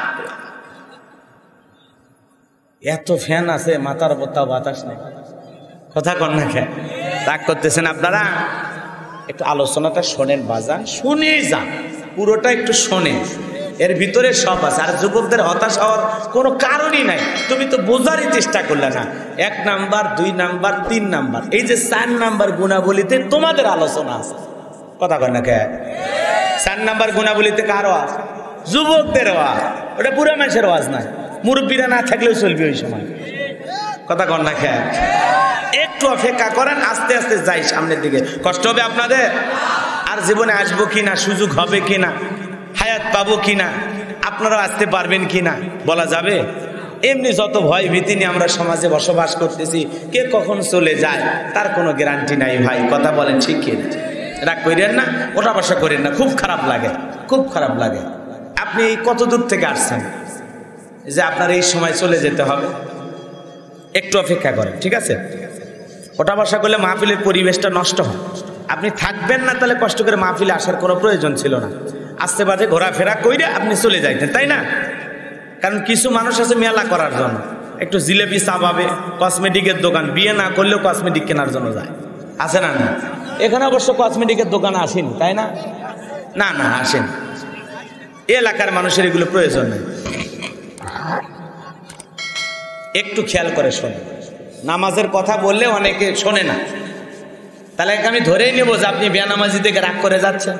এত ফ্যান আছে মাথার উপর তাও বাতাস নেই। কথা কন না খেয়ে রাগ করতেছেন আপনারা। একটু আলোচনাটা শোনেন বাজান, শুনে যান পুরোটা একটু শোনেন, এর ভিতরে সব আছে। আর যুবকদের হতাশ হওয়ার কোনো কারণই নাই, তুমি তো বোঝারই চেষ্টা করলে না। এক নাম্বার, দুই নাম্বার, তিন নাম্বার, এই যে চার নাম্বার গুণাবলীতে তোমাদের আলোচনা আছে। কথা কন না খেয়ে চার নাম্বার গুণাবলীতে কারো আছে? যুবকদের ওয়াজ, ওটা পুরো মানুষের ওয়াজ নাই, মুরব্বীরা না থাকলেও চলবে ওই সময়। কথা কন না খেয়ে একটু অপেক্ষা করেন, আস্তে আস্তে যাই সামনের দিকে। কষ্ট হবে আপনাদের, আর জীবনে আসবো কিনা, সুযোগ হবে কিনা, হায়াত পাবো কিনা, আপনারা আসতে পারবেন কিনা বলা যাবে? এমনি যত ভয় ভীতি নিয়ে আমরা সমাজে বসবাস করতেছি, কে কখন চলে যায় তার কোনো গ্যারান্টি নাই ভাই। কথা বলেন ঠিক কিনা? রাগ করেন না, ওটা বসা করেন না, খুব খারাপ লাগে, খুব খারাপ লাগে। আপনি কত দূর থেকে আসছেন যে আপনার এই সময় চলে যেতে হবে? একটু অপেক্ষা করেন, ঠিক আছে? ওটা বসা করলে মাহফিলের পরিবেশটা নষ্ট হয়। আপনি থাকবেন না তাহলে কষ্ট করে মাহফিলে আসার কোনো প্রয়োজন ছিল না। আস্তে বাজে ঘোরাফেরা কইরে আপনি চলে যাইতেন, তাই না? কারণ কিছু মানুষ আছে মেলা করার জন্য, একটু জিলেপি চা পাবে, কসমেটিকের দোকান, বিয়ে না করলেও কসমেটিক কেনার জন্য যায়, আছে না? না এখানে অবশ্য কসমেটিকের দোকান আসেনি, তাই না? না না আসেন, এলাকার মানুষের এগুলো প্রয়োজন নেই। একটু খেয়াল করে শোনে, নামাজের কথা বললে অনেকে শোনে না, তাহলে আমি ধরেই নেবো যে আপনি বেনামাজি থেকে রাগ করে যাচ্ছেন।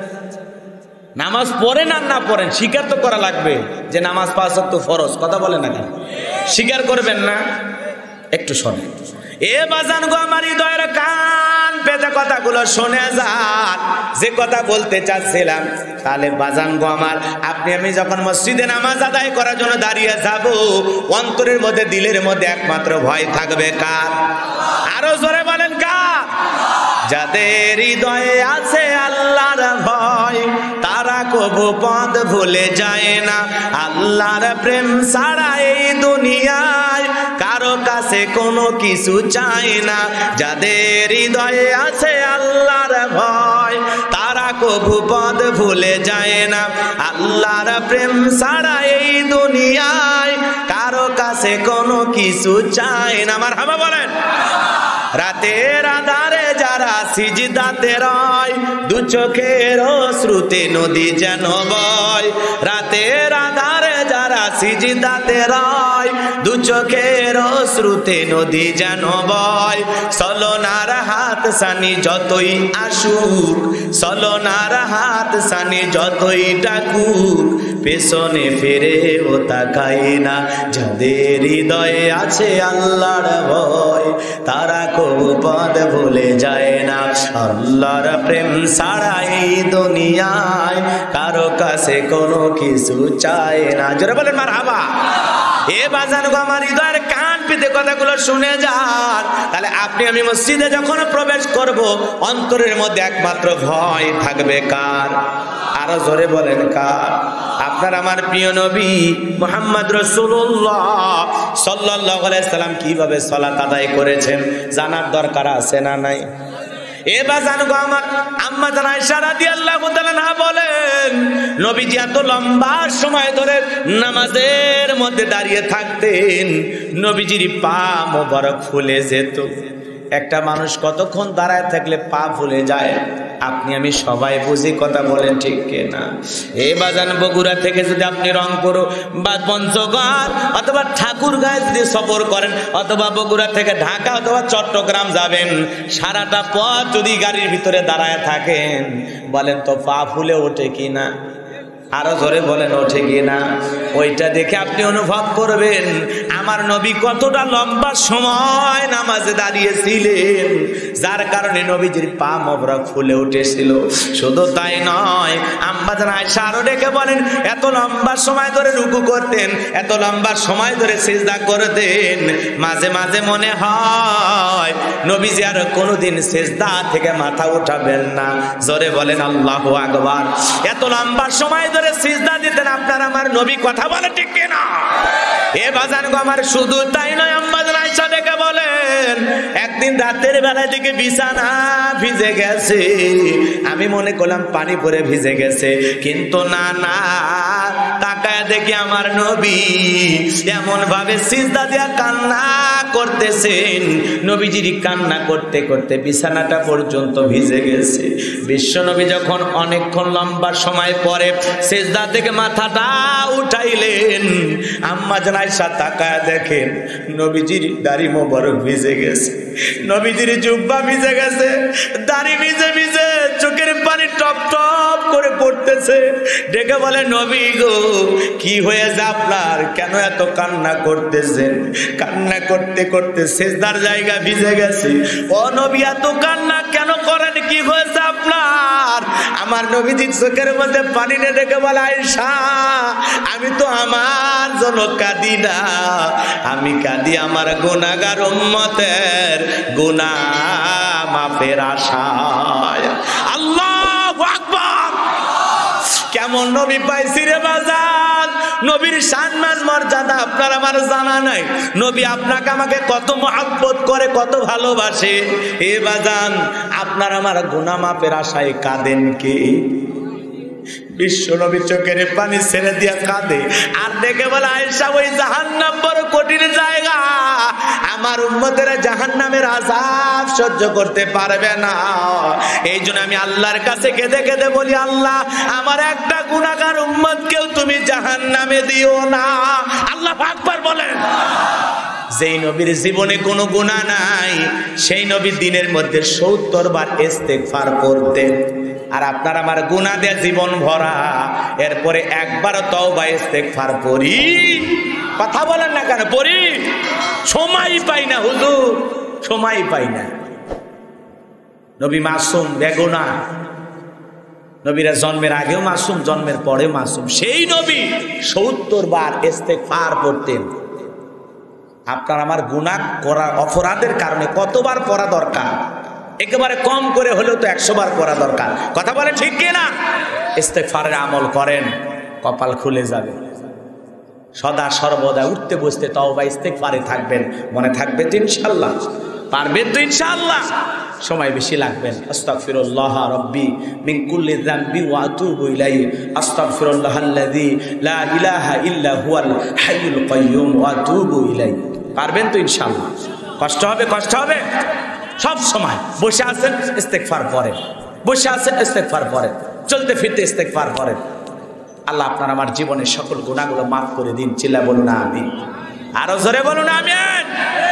নামাজ পড়েন আর না পড়েন, স্বীকার তো করা লাগবে যে নামাজ পাঁচ ওয়াক্ত ফরজ। কথা বলেন না কেন? স্বীকার করবেন না? একটু শোনে এ বাজান গো, আমার হৃদয়ের কান পেতে কথাগুলো শুনে যান, যে কথা বলতে চাচ্ছিলাম। তাহলে বাজান গো আমার, আপনি আমি যখন মসজিদে নামাজ আদায় করার জন্য দাঁড়িয়ে যাব, অন্তরের মধ্যে দিলের মধ্যে একমাত্র ভয় থাকবে কার? আরো জোরে বলেন কার? যাদের হৃদয়ে আছে আল্লাহর ভয়, তারা কবু পথ ভুলে যায় না। আল্লাহর প্রেম ছাড়া এই দুনিয়ায় কারো কাছে কোনো কিছু চায় না। যাদের হৃদয়ে আছে আল্লাহর ভয়, তারা কবু পথ ভুলে যায় না। আল্লাহর প্রেম ছাড়া এই দুনিয়ায় কারো কাছে কোনো কিছু চায় না। মারহাবা বলেন। রাতের আধারে যারা সিজদাতে রয়, দু চোখের অশ্রুতে নদী যেন বয়। রাতের আধারে যারা সিজদাতে রয়, দু চোখের অশ্রুতে নদী যেন বয়। সলনার হাত সানি যতই আসুক, সলনার হাত সানি যতই ডাকুক, পেছনে ফিরে ও তাকায় না। যাদের হৃদয়ে আছে আল্লাহর ভয়, তারা কবু পথ ভুলে যায় না। আল্লাহর প্রেম ছাড়া এই দুনিয়ায় কারো কাছে কোনো কিছু চায় না। জোরে বলেন মারহাবা। এ বাজান গো, আমার হৃদয়ের কান পেতে কথাগুলো শুনে যান। তাহলে আপনি আমি মসজিদে যখন প্রবেশ করব, অন্তরের মধ্যে একমাত্র ভয় থাকবে কার? আরো জোরে বলেন কার? আপনার আমার প্রিয় নবী মুহাম্মদ রাসূলুল্লাহ সাল্লাল্লাহু আলাইহি সাল্লাম কিভাবে সালাত আদায় করেছেন জানার দরকার আছে না নাই? এবার জানো গো, আমার আম্মা জান আয়েশা রাদিয়াল্লাহু তাআলা না বলেন, নবীজি এত লম্বা সময় ধরে নামাজের মধ্যে দাঁড়িয়ে থাকতেন, নবীজির পা মোবারক ফুলে যেত। একটা মানুষ কতক্ষণ দাঁড়ায় থাকলে পা ফুলে যায় আপনি আমি সবাই বুঝি। কথা বলেন ঠিক কিনা? এ বাজান বগুড়া থেকে যদি আপনি রংপুর বা পঞ্চগড় অথবা ঠাকুরগাঁও যদি সফর করেন, অথবা বগুড়া থেকে ঢাকা অথবা চট্টগ্রাম যাবেন, সারাটা পথ যদি গাড়ির ভিতরে দাঁড়ায় থাকেন, বলেন তো পা ফুলে ওঠে কিনা? আরো জোরে বলেন ওঠে কি না? ওইটা দেখে আপনি অনুভব করবেন আমার নবী কতটা লম্বা সময় নামাজে দাঁড়িয়েছিলেন, যার কারণে নবীজির পা মোবারক ফুলে উঠেছিল। শুধু তাই নয়, আম্মা জান আয়েশা আরো ডেকে বলেন এত লম্বা সময় ধরে রুকু করতেন, এত লম্বা সময় ধরে সিজদা করতেন, মাঝে মাঝে মনে হয় নবীজি আর কোনোদিন সিজদা থেকে মাথা উঠাবেন না। জোরে বলেন আল্লাহু আকবার। এত লম্বা সময় ধরে সিজদা দিতেন আপনার আমার নবী, কথা বলে ঠিক কিনা? এ বাজান গো আমার, শুধু তাই নয়, আম্মা জান আয়েশা ডেকে বলেন একদিন রাতের বেলা দিকে বিছানা ভিজে গেছে, আমি মনে করলাম পানি পরে ভিজে গেছে, কিন্তু না না, তাকায় দেখি আমার নবী এমন ভাবে সিজদা দিয়া কান্না করতেছেন, নবীজির কান্না করতে করতে বিছানাটা পর্যন্ত ভিজে গেছে। বিশ্ব নবী যখন অনেকক্ষণ লম্বা সময় পরে সিজদা থেকে মাথাটা উঠাইলেন, আম্মা জান আয়েশা তাকায় দেখেন নবীজির দাড়ি মোবারক ভিজে গেছে, নবীজির জুব্বা ভিজে গেছে, দাড়ি ভিজে ভিজে চোখের পানি টপ টপ করে পড়তেছে। ডেকে বলে নবী গো কি হয়েছে আপনার, কেন এত কান্না করতেছেন? কান্না করতে করতে সিজদার জায়গা ভিজে গেছে। ও নবী এত কান্না কেন করেন, কি হয়েছে আপনার? আমার নবীজির চোখের মধ্যে পানি নিয়ে ডেকে বলে আয়েশা আমি তো আমার জন্য কাঁদি না, আমি কাঁদি আমার গুনাহগার উম্মতের গুনাহ মাফের আশায়। আল্লাহু আকবার। কেমন নবী পাইছি রে বাজান, নবীর সম্মান মর্যাদা আপনার আমার জানা নাই। নবী আপনাকে আমাকে কত মহব্বত করে, কত ভালোবাসে। এ বাজান আপনার আমার গুনাহ মাফের আশায় কাঁদেন কে? বিশ্ব নবী চোখের পানি ছেড়ে দিয়া কাঁদে আর দেখে বলে আয়েশা ওই জাহান্নাম বড় কঠিন জায়গা, আমার উম্মতেরা জাহান্নামের আযাব সহ্য করতে পারবে না। এই জন্য আমি আল্লাহর কাছে কেঁদে কেঁদে বলি আল্লাহ আমার একটা গুনাহগার উম্মতকেও তুমি জাহান্নামে দিও না। আল্লাহু আকবার বলেন। যেই নবীর জীবনে কোনো গুনাহ নাই সেই নবী দিনের মধ্যে সত্তর বার ইস্তেগফার করতেন, আর আপনার আমার গুনাহ দিয়ে জীবন ভরা, এরপরে একবার তওবা ইস্তেগফার করি। কথা বলেন না কেন? পড়ি, সময় পাই না হুজুর, সময় পাই না। নবী মাসুম, বেগুনাহ। নবীরা জন্মের আগেও মাসুম, জন্মের পরেও মাসুম। সেই নবী সত্তর বার ইস্তেগফার করতেন। আপনার আমার গুনাহ করার অপরাধের কারণে কতবার পড়া দরকার? একেবারে কম করে হলেও তো একশো বার পড়া দরকার। কথা বলে ঠিক কিনা? ইস্তেগফারের আমল করেন, কপাল খুলে যাবে। সদা সর্বদা উঠতে বসতে তওবা ইস্তেগফারে থাকবেন। মনে থাকবে তো ইনশাআল্লাহ? পারবেন তো ইনশাআল্লাহ? সময় বেশি লাগবেন। আস্তাগফিরুল্লাহ রাব্বি মিন কুল্লি যামবি ওয়া আতুবু ইলাইহি, আস্তাগফিরুল্লাহাল্লাযী লা ইলাহা ইল্লা হুয়াল হাইয়ুল কাইয়্যুম ওয়া আতুবু ইলাইহি। পারবেন তো ইনশাআল্লাহ? কষ্ট হবে, কষ্ট হবে। সব সময় বসে আছেন ইস্তেগফার পড়েন, বসে আছেন ইস্তেগফার পড়েন, চলতে ফিরতে ইস্তেগফার পড়েন। আল্লাহ আপনার আমার জীবনের সকল গুনাহগুলো মাফ করে দিন। চিল্লা বলুন আমিন। আরো জোরে বলুন আমিন।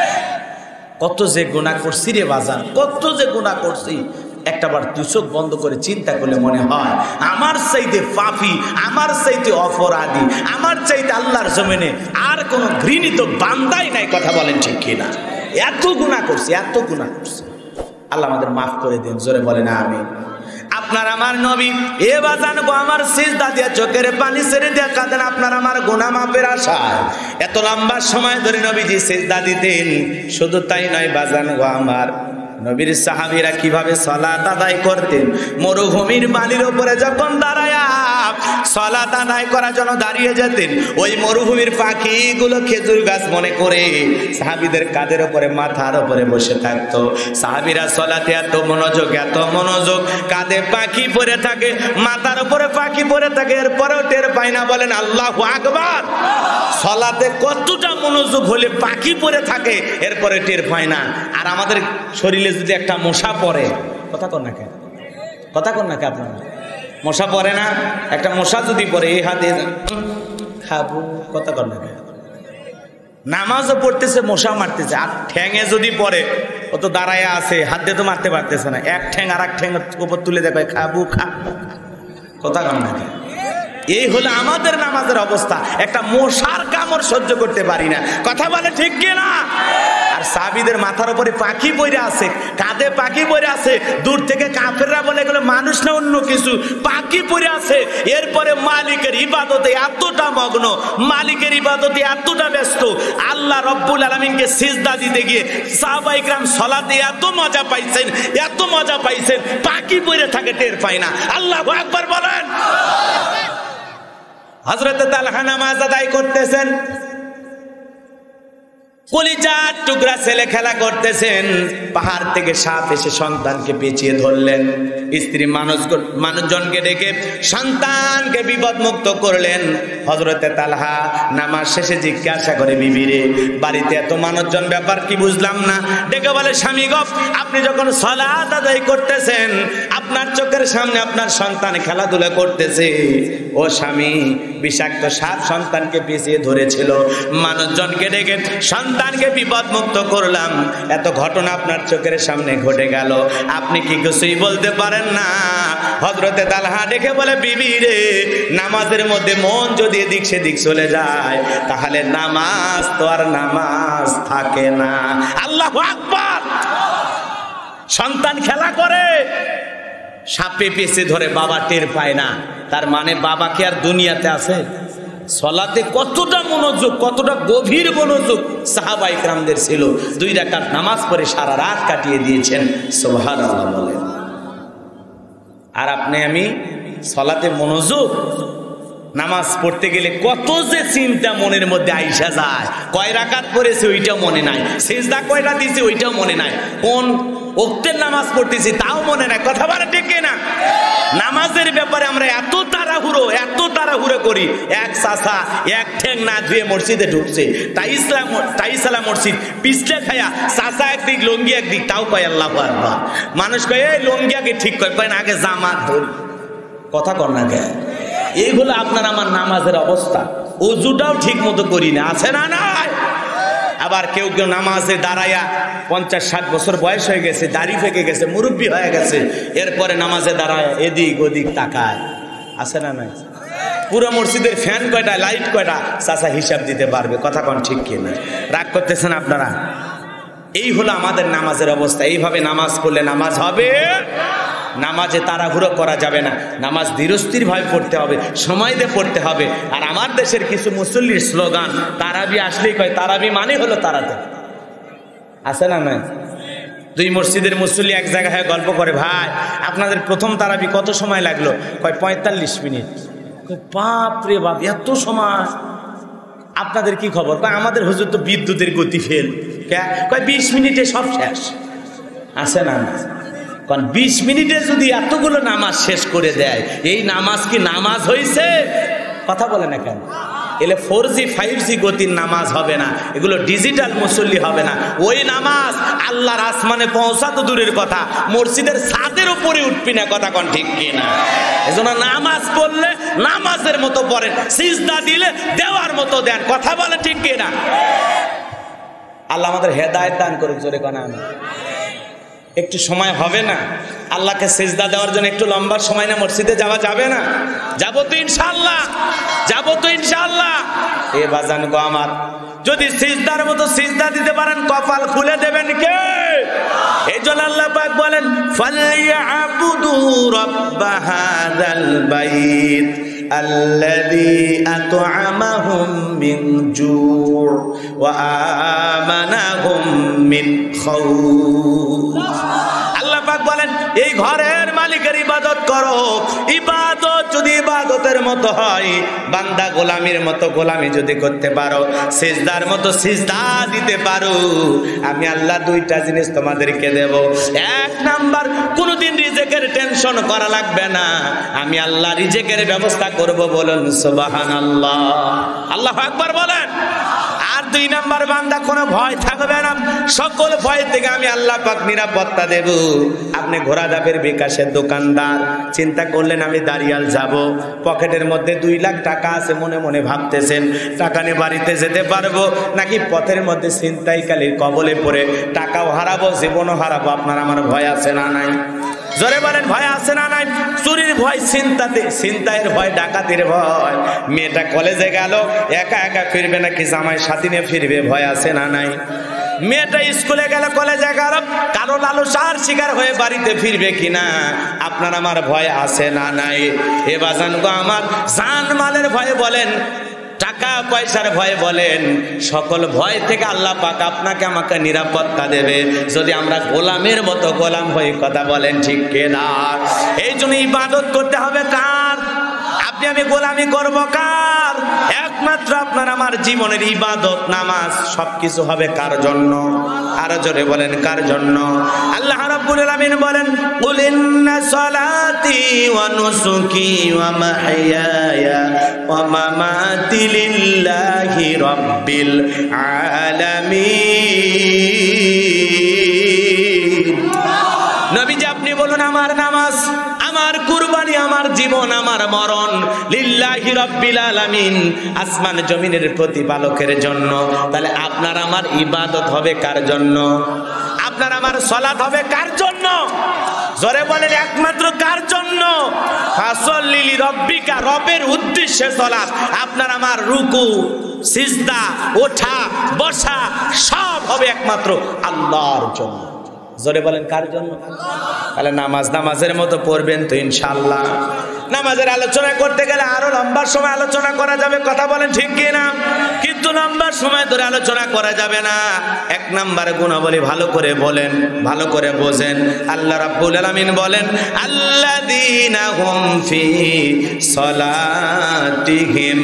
কত যে গুনাহ করছি রে বাজান, কত যে গুনাহ করছি। একটাবার দুই চোখ বন্ধ করে চিন্তা করলে মনে হয় আমার চাইতে পাপী, আমার চাইতে অপরাধী, আমার চাইতে আল্লাহর জমিনে আর কোনো ঘৃণিত বান্দাই নাই। কথা বলেন ঠিক কিনা? এত গুনাহ করছি, এত গুনাহ করছি। আল্লাহ আমাদের মাফ করে দিন। জোরে বলেন আমিন। আপনার আমার নবী এ বাজান গো আমার সিজদা দিয়া চোখের পানি ছেড়ে দিয়া কাঁদেন আপনার আমার গুনাহ মাফের আশায়। এত লম্বা সময় ধরে নবীজি সিজদা দিতেন। শুধু তাই নয় বাজান গো আমার, নবীর সাহাবীরা কিভাবে সালাত আদায় করতেন। মরুভূমির বালির উপরে যখন দাঁড়ায়া সালাত আদায় করার জন্য দাঁড়িয়ে যেতেন, ওই মরুভূমির পাখিগুলো খেজুর গাছ মনে করে সাহাবীদের কাঁধের উপরে, মাথার উপরে বসে থাকতো। সাহাবীরা সালাতে এত মনোযোগ, এত মনোযোগ, কাঁধে পাখি পড়ে থাকে, মাথার উপরে পাখি পড়ে থাকে, এরপরেও টের পায় না। বলেন আল্লাহু আকবার। সালাতে কতটা মনোযোগ হলে পাখি পড়ে থাকে, এরপরে টের পায় না। আর আমাদের শরীরে যদি একটা মশা পড়ে, কথা কর না কেন? কথা কর না কে? আপনার মশা পড়ে না? একটা মশা যদি পড়ে এই হাতে খাবো, কথা কর না কেন? নামাজও পড়তেছে, মশা মারতেছে, আর ঠ্যাঙে যদি পড়ে, ও তো দাঁড়ায় আছে, হাত দিয়ে তো মারতে পারতেছে না, এক ঠ্যাং আর এক ঠ্যাং উপর তুলে দেখে খাবো খা। কথা কর না কেন? এই হলো আমাদের নামাজের অবস্থা। একটা মশার কামড় সহ্য করতে পারি না, কথা বলে ঠিক কিনা? আর সাহাবীদের মাথার উপরে পাখি পড়ে আছে, কাঁধে পাখি পড়ে আছে, দূর থেকে কাফেররা বলে এগুলো মানুষ না অন্য কিছু, পাখি পড়ে আছে। এরপরে মালিকের ইবাদতে এতটা মগ্ন, মালিকের ইবাদতে এতটা ব্যস্ত, আল্লাহ রব্বুল আলামিনকে সিজদা দিতে গিয়ে সাহাবায়ে কেরাম সালাতে এত মজা পাইছেন, এত মজা পাইছেন, পাখি পড়ে থাকে টের পায় না। আল্লাহু আকবার বলেন। হযরত তালহা নামাজ আদায় করতেছেন, কলিজার টুকরা ছেলে খেলা করতেছেন, পাহাড় থেকে সাপ এসে সন্তানকে পেঁচিয়ে ধরলেন। স্ত্রী মানুষ মানুষজনকে ডেকে সন্তানকে বিপদ মুক্ত করলেন। হযরতে তালহা নামাজ শেষে জিজ্ঞাসা করে, বিবি রে, বাড়িতে এত মানুষজন, ব্যাপার কি বুঝলাম না। ডেকে বলে, স্বামী গো, আপনি যখন সালাত আদায় করতেছেন, আপনার চোখের সামনে আপনার সন্তান খেলাধুলা করতেছে। ও স্বামী, বিষাক্ত সাপ সন্তানকে পেঁচিয়ে ধরেছিল, মানুষজনকে ডেকে সন্তানকে বিপদ মুক্ত করলাম, এত ঘটনা আপনার চোখের সামনে ঘটে গেল, আপনি কি কিছুই বলতে পারেন না? হযরতে তালহা ডেকে বলে, বিবি রে, নামাজের মধ্যে মন যদি এদিক সেদিক চলে যায়, তাহলে নামাজ তো আর নামাজ থাকে না। আল্লাহু আকবার। সন্তান খেলা করে, সাপে পেঁচে ধরে, বাবা টের পায় না, তার মানে বাবা কি আর দুনিয়াতে আছে? সলাতে কতটা মনোযোগ, কতটা গভীর মনোযোগ সাহাবায়ে কেরামদের ছিল। দুই রাকাত নামাজ পড়ে সারা রাত কাটিয়ে দিয়েছেন, সুবহানাল্লাহ বলেন। আর আপনি আমি সলাতে মনোযোগ, নামাজ পড়তে গেলে কত যে চিন্তা মনের মধ্যে আইসা যায়, কয় রাকাত পড়েছে ওইটাও মনে নাই, সিজদা কয়টা দিয়েছে ওইটাও মনে নাই, কোন ওক্তের নামাজ পড়তেছি তাও মনে নাই, কথা বলে ঠিক না? নামাজের ব্যাপারে আমরা এত তাড়াহুড়ো, এত তাড়াহুড়ো করি। এক চাচা এক ঠ্যাং না ধুয়ে মসজিদে ঢুকছে, তাই ইসলাম তাই ইসলাম মসজিদ পিছলে খায়া, চাচা একদিক লঙ্গি একদিক, তাও কয় আল্লাহু আকবার। মানুষ কয় এই লঙ্গি আগে ঠিক কয়, কয় না আগে জামাত ধরি, কথা কর না কে? এইগুলো আপনার আমার নামাজের অবস্থা। ওযুটাও ঠিক মতো করি না, আছে না নাই? আবার কেউ কেউ নামাজে দাঁড়ায়া পঞ্চাশ ষাট বছর বয়স হয়ে গেছে, দাড়ি ফেকে গেছে, মুরব্বী হয়ে গেছে, এরপরে নামাজে দাঁড়ায় এদিক ওদিক তাকায়, আছে না নাই? পুরো মসজিদের ফ্যান কয়টা, লাইট কয়টা, চাচা হিসাব দিতে পারবে, কথা কোন ঠিক কিনা? রাগ করতেছেন আপনারা? এই হলো আমাদের নামাজের অবস্থা। এইভাবে নামাজ পড়লে নামাজ হবে, নামাজে তাড়াহুড়ো করা যাবে না, নামাজ ধীরস্থির ভাবে পড়তে হবে, সময় দিয়ে পড়তে হবে। আর আমার দেশের কিছু মুসল্লির স্লোগান, তারাবি আসলেই কয় তারাবি মানে হলো তাড়াতাড়ি, আছে না না? দুই মসজিদের মুসল্লি এক জায়গায় হয়ে গল্প করে, ভাই আপনাদের প্রথম তারাবি কত সময় লাগলো? কয় পঁয়তাল্লিশ মিনিট। বাপ রে বাপ, এত সময়! আপনাদের কি খবর? কয় আমাদের হুজুর তো বিদ্যুতের গতি ফেল। কয় বিশ মিনিটে সব শেষ, আছে না না? কারণ বিশ মিনিটে যদি এতগুলো নামাজ শেষ করে দেয়, এই নামাজ কি নামাজ হয়েছে? কথা বলে না কেন? এলে ফোর জি ফাইভ জি গতির নামাজ হবে না, এগুলো ডিজিটাল মুসল্লি হবে না। ওই নামাজ আল্লাহর আসমানে পৌঁছা তো দূরের কথা, মসজিদের ছাদের উপরে উঠবি না, কথা কোন ঠিক কিনা? এজন্য নামাজ পড়লে নামাজের মতো পড়েন, সিজদা দিলে দেওয়ার মতো দেন, কথা বলে ঠিক কিনা? আল্লাহ আমাদের হেদায়েত দান করুক, জোরে কোন আমিন। একটু সময় হবে না আল্লাহকে সিজদা দেওয়ার জন্য? একটু লম্বা সময় না মসজিদে যাওয়া যাবে না? যাবো তো ইনশাআল্লাহ, যাবো তো ইনশাআল্লাহ। এ বাজান গো আমার, যদি সিজদার মতো সিজদা দিতে পারেন, কপাল খুলে দেবেন কে? এই জন্য আল্লাহ পাক বলেন, ফালইয়াবুদু রাব্ব হাযাল বাইত আল্লাযী আত'আমাহুম মিন জু' ওয়া আমানাহুম মিন খাউফ। আল্লাহ পাক বলেন, এই ঘরের মালিকের ইবাদত করো। ইবাদত যদি ইবাদতের মতো হয়, বান্দা গোলামির মতো গোলামি যদি করতে পারো, সিজদার মতো সিজদা দিতে পারো, আমি আল্লাহ দুইটা জিনিস তোমাদেরকে দেব। এক নাম্বার, কোনদিন রিজেকের টেনশন করা লাগবে না, আমি আল্লাহ রিজেকের ব্যবস্থা করব। বলুন সুবহানাল্লাহ, আল্লাহু আকবার বলেন। আর দুই নাম্বার, বান্দা কোনো ভয় থাকবে না, সকল ভয় থেকে আমি আল্লাহ পাক নিরাপত্তা দেব। আপনি ঘোড়াধাপের বিকাশের দোকানদার, চিন্তা করলেন আমি দাঁড়িয়াল যাব, পকেটের মধ্যে দুই লাখ টাকা আছে, মনে মনে ভাবতেছেন টাকা নিয়ে বাড়িতে যেতে পারবো, নাকি পথের মধ্যে ছিনতাইকারীর কবলে পড়ে টাকাও হারাবো, জীবনও হারাবো। আপনার আমার ভয় আছে না নাই? জোরে বলেন ভয় আছে না নাই? চুরির ভয়, চিন্তাতে চিন্তায়ের ভয়, ডাকাতির ভয়। মেয়েটা কলেজে গেল, একা একা ফিরবে নাকি জামাই সাথী নিয়ে ফিরবে, ভয় আছে না নাই? মেয়েটা স্কুলে গেল, কলেজে গেল, কারো লালসার শিকার হয়ে বাড়িতে ফিরবে কিনা আপনার আমার ভয় আছে না নাই? এ বাজান গো আমার, জান মালের ভয়ে বলেন, টাকা পয়সার ভয়ে বলেন, সকল ভয় থেকে আল্লাহ পাক আপনাকে আমাকে নিরাপত্তা দেবে যদি আমরা গোলামের মতো গোলাম হই। কথা বলেন ঠিক কিনা? এই জন্য ইবাদত করতে হবে কার? আপনি আমি গোলামি করব কার? একমাত্র আপনার আমার জীবনের ইবাদত, নামাজ সবকিছু হবে কার জন্য? আরো জোরে বলেন কার জন্য? আল্লাহ রাব্বুল আলামিন বলেন, কুল ইন্না সলাতি ওয়া নুসুকি ওয়া মাহইয়ায়া ওয়া মামাতি লিল্লাহি রাব্বিল আলামিন। নবীজি আপনি বলুন, আমার নামাজ, আমার কুরবানি, আমার জীবন, আমার মরণ লিল্লাহি রাব্বিল আলামিন, আসমান জমিনের প্রতিপালকের জন্য। তাহলে আপনার আমার ইবাদত হবে কার জন্য? আপনার আমার সালাত হবে কার জন্য? জোরে বলেন একমাত্র কার জন্য? ফাসল্লি লিরাব্বিকা, রবের উদ্দেশ্যে সালাত। আপনার আমার রুকু, সিজদা, ওঠা বসা সব হবে একমাত্র আল্লাহর জন্য। জোরে বলেন কার জন্য? তাহলে নামাজ নামাজের মতো পড়বেন তো ইনশাআল্লাহ। নামাজের আলোচনা করতে গেলে আরো লম্বা সময় আলোচনা করা যাবে, কথা বলেন ঠিক কিনা? কিন্তু লম্বা সময় ধরে আলোচনা করা যাবে না। এক নাম্বার গুণাবলী ভালো করে বলেন, ভালো করে বোঝেন। আল্লাহ রাব্বুল আলামিন বলেন, আল্লাযীনা হুম ফি সলাতিহিম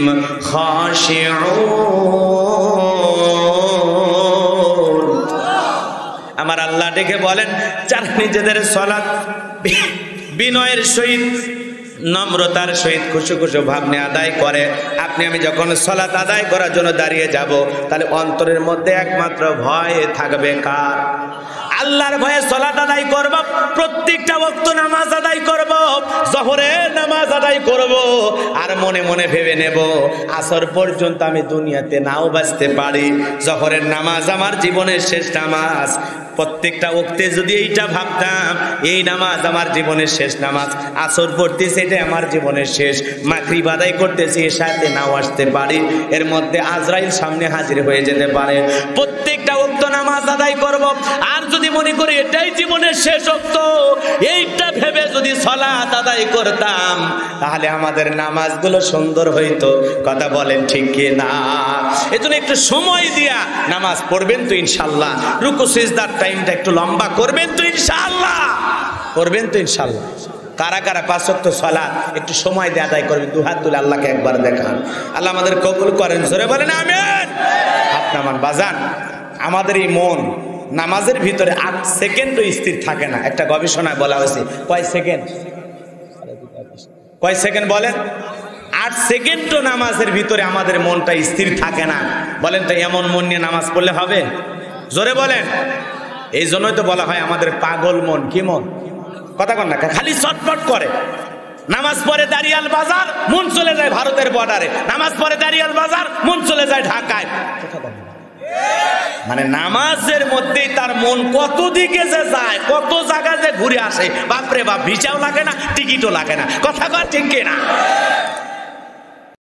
খাশিউন। আমার আল্লাহ ডেকে বলেন, যারা নিজেদের সালাত বিনয়ের সহিত, নম্রতার সহিত, খুশি খুশি ভাব নিয়ে আদায় করে। আপনি আমি যখন সালাত আদায় করার জন্য দাঁড়িয়ে যাব, তাহলে অন্তরের মধ্যে একমাত্র ভয় থাকবে কার? আল্লাহর ভয়ে সালাত আদায় করব, প্রত্যেকটা ওয়াক্ত নামাজ আদায় করব, জোহরের নামাজ আদায় করব, আর মনে মনে ভেবে নেব আসর পর্যন্ত আমি দুনিয়াতে নাও বাঁচতে পারি, জোহরের নামাজ আমার জীবনের শেষ নামাজ। প্রত্যেকটা ওয়াক্তে যদি এইটা ভাবতাম, এই নামাজ আমার জীবনের শেষ নামাজ, আসর পড়তেছি এটা আমার জীবনের শেষ, মাগরিব আদায় করতেছি এর সাথে নাও আসতে পারি, এর মধ্যে আজরাইল সামনে হাজির হয়ে যেতে পারে। প্রত্যেকটা ওয়াক্ত নামাজ আদায় করব, আর যদি মনে করি এটাই জীবনের শেষ ওয়াক্ত, এইটা ভেবে যদি সালাত আদায় করতাম, তাহলে আমাদের নামাজগুলো সুন্দর হইতো। কথা বলেন ঠিক কি না? এজন্য একটু সময় দিয়া নামাজ পড়বেন তো ইনশাআল্লাহ। রুকু সিজদার টাইমটা একটু লম্বা করবেন তো ইনশাআল্লাহ, করবেন তো ইনশাআল্লাহ। কারা কারা পাঁচ ওয়াক্ত সালাত একটু সময় দিয়ে আদায় করবেন? দু হাত তুলে আল্লাহকে একবার দেখান। আল্লাহ আমাদের কবুল করেন, জোরে বলেন আমিন। হাত নামান। বাজান, আমাদের এই মন নামাজের ভিতরে আট সেকেন্ডও স্থির থাকে না। একটা গবেষণায় বলা হয়েছে, কয় সেকেন্ড? কয় সেকেন্ড বলেন? আট সেকেন্ডও নামাজের ভিতরে আমাদের মনটা স্থির থাকে না। বলেন তো এমন মন নিয়ে নামাজ পড়লে হবে? জোরে বলেন। এই জন্যই তো বলা হয় আমাদের পাগল মন। কি মন? কথা কন না, খালি চটপট করে। নামাজ পড়ে দাঁড়িয়াল বাজার, মন চলে যায় ভারতের বর্ডারে। নামাজ পড়ে দাঁড়িয়াল বাজার, মন চলে যায় ঢাকায়। মানে নামাজের মধ্যেই তার মন কত দিকে যে যায়, কত জায়গায় যে ঘুরে আসে, বাপরে বাপ, ভিসাও লাগে না, টিকিটও লাগে না। কথা কর ঠিক কিনা?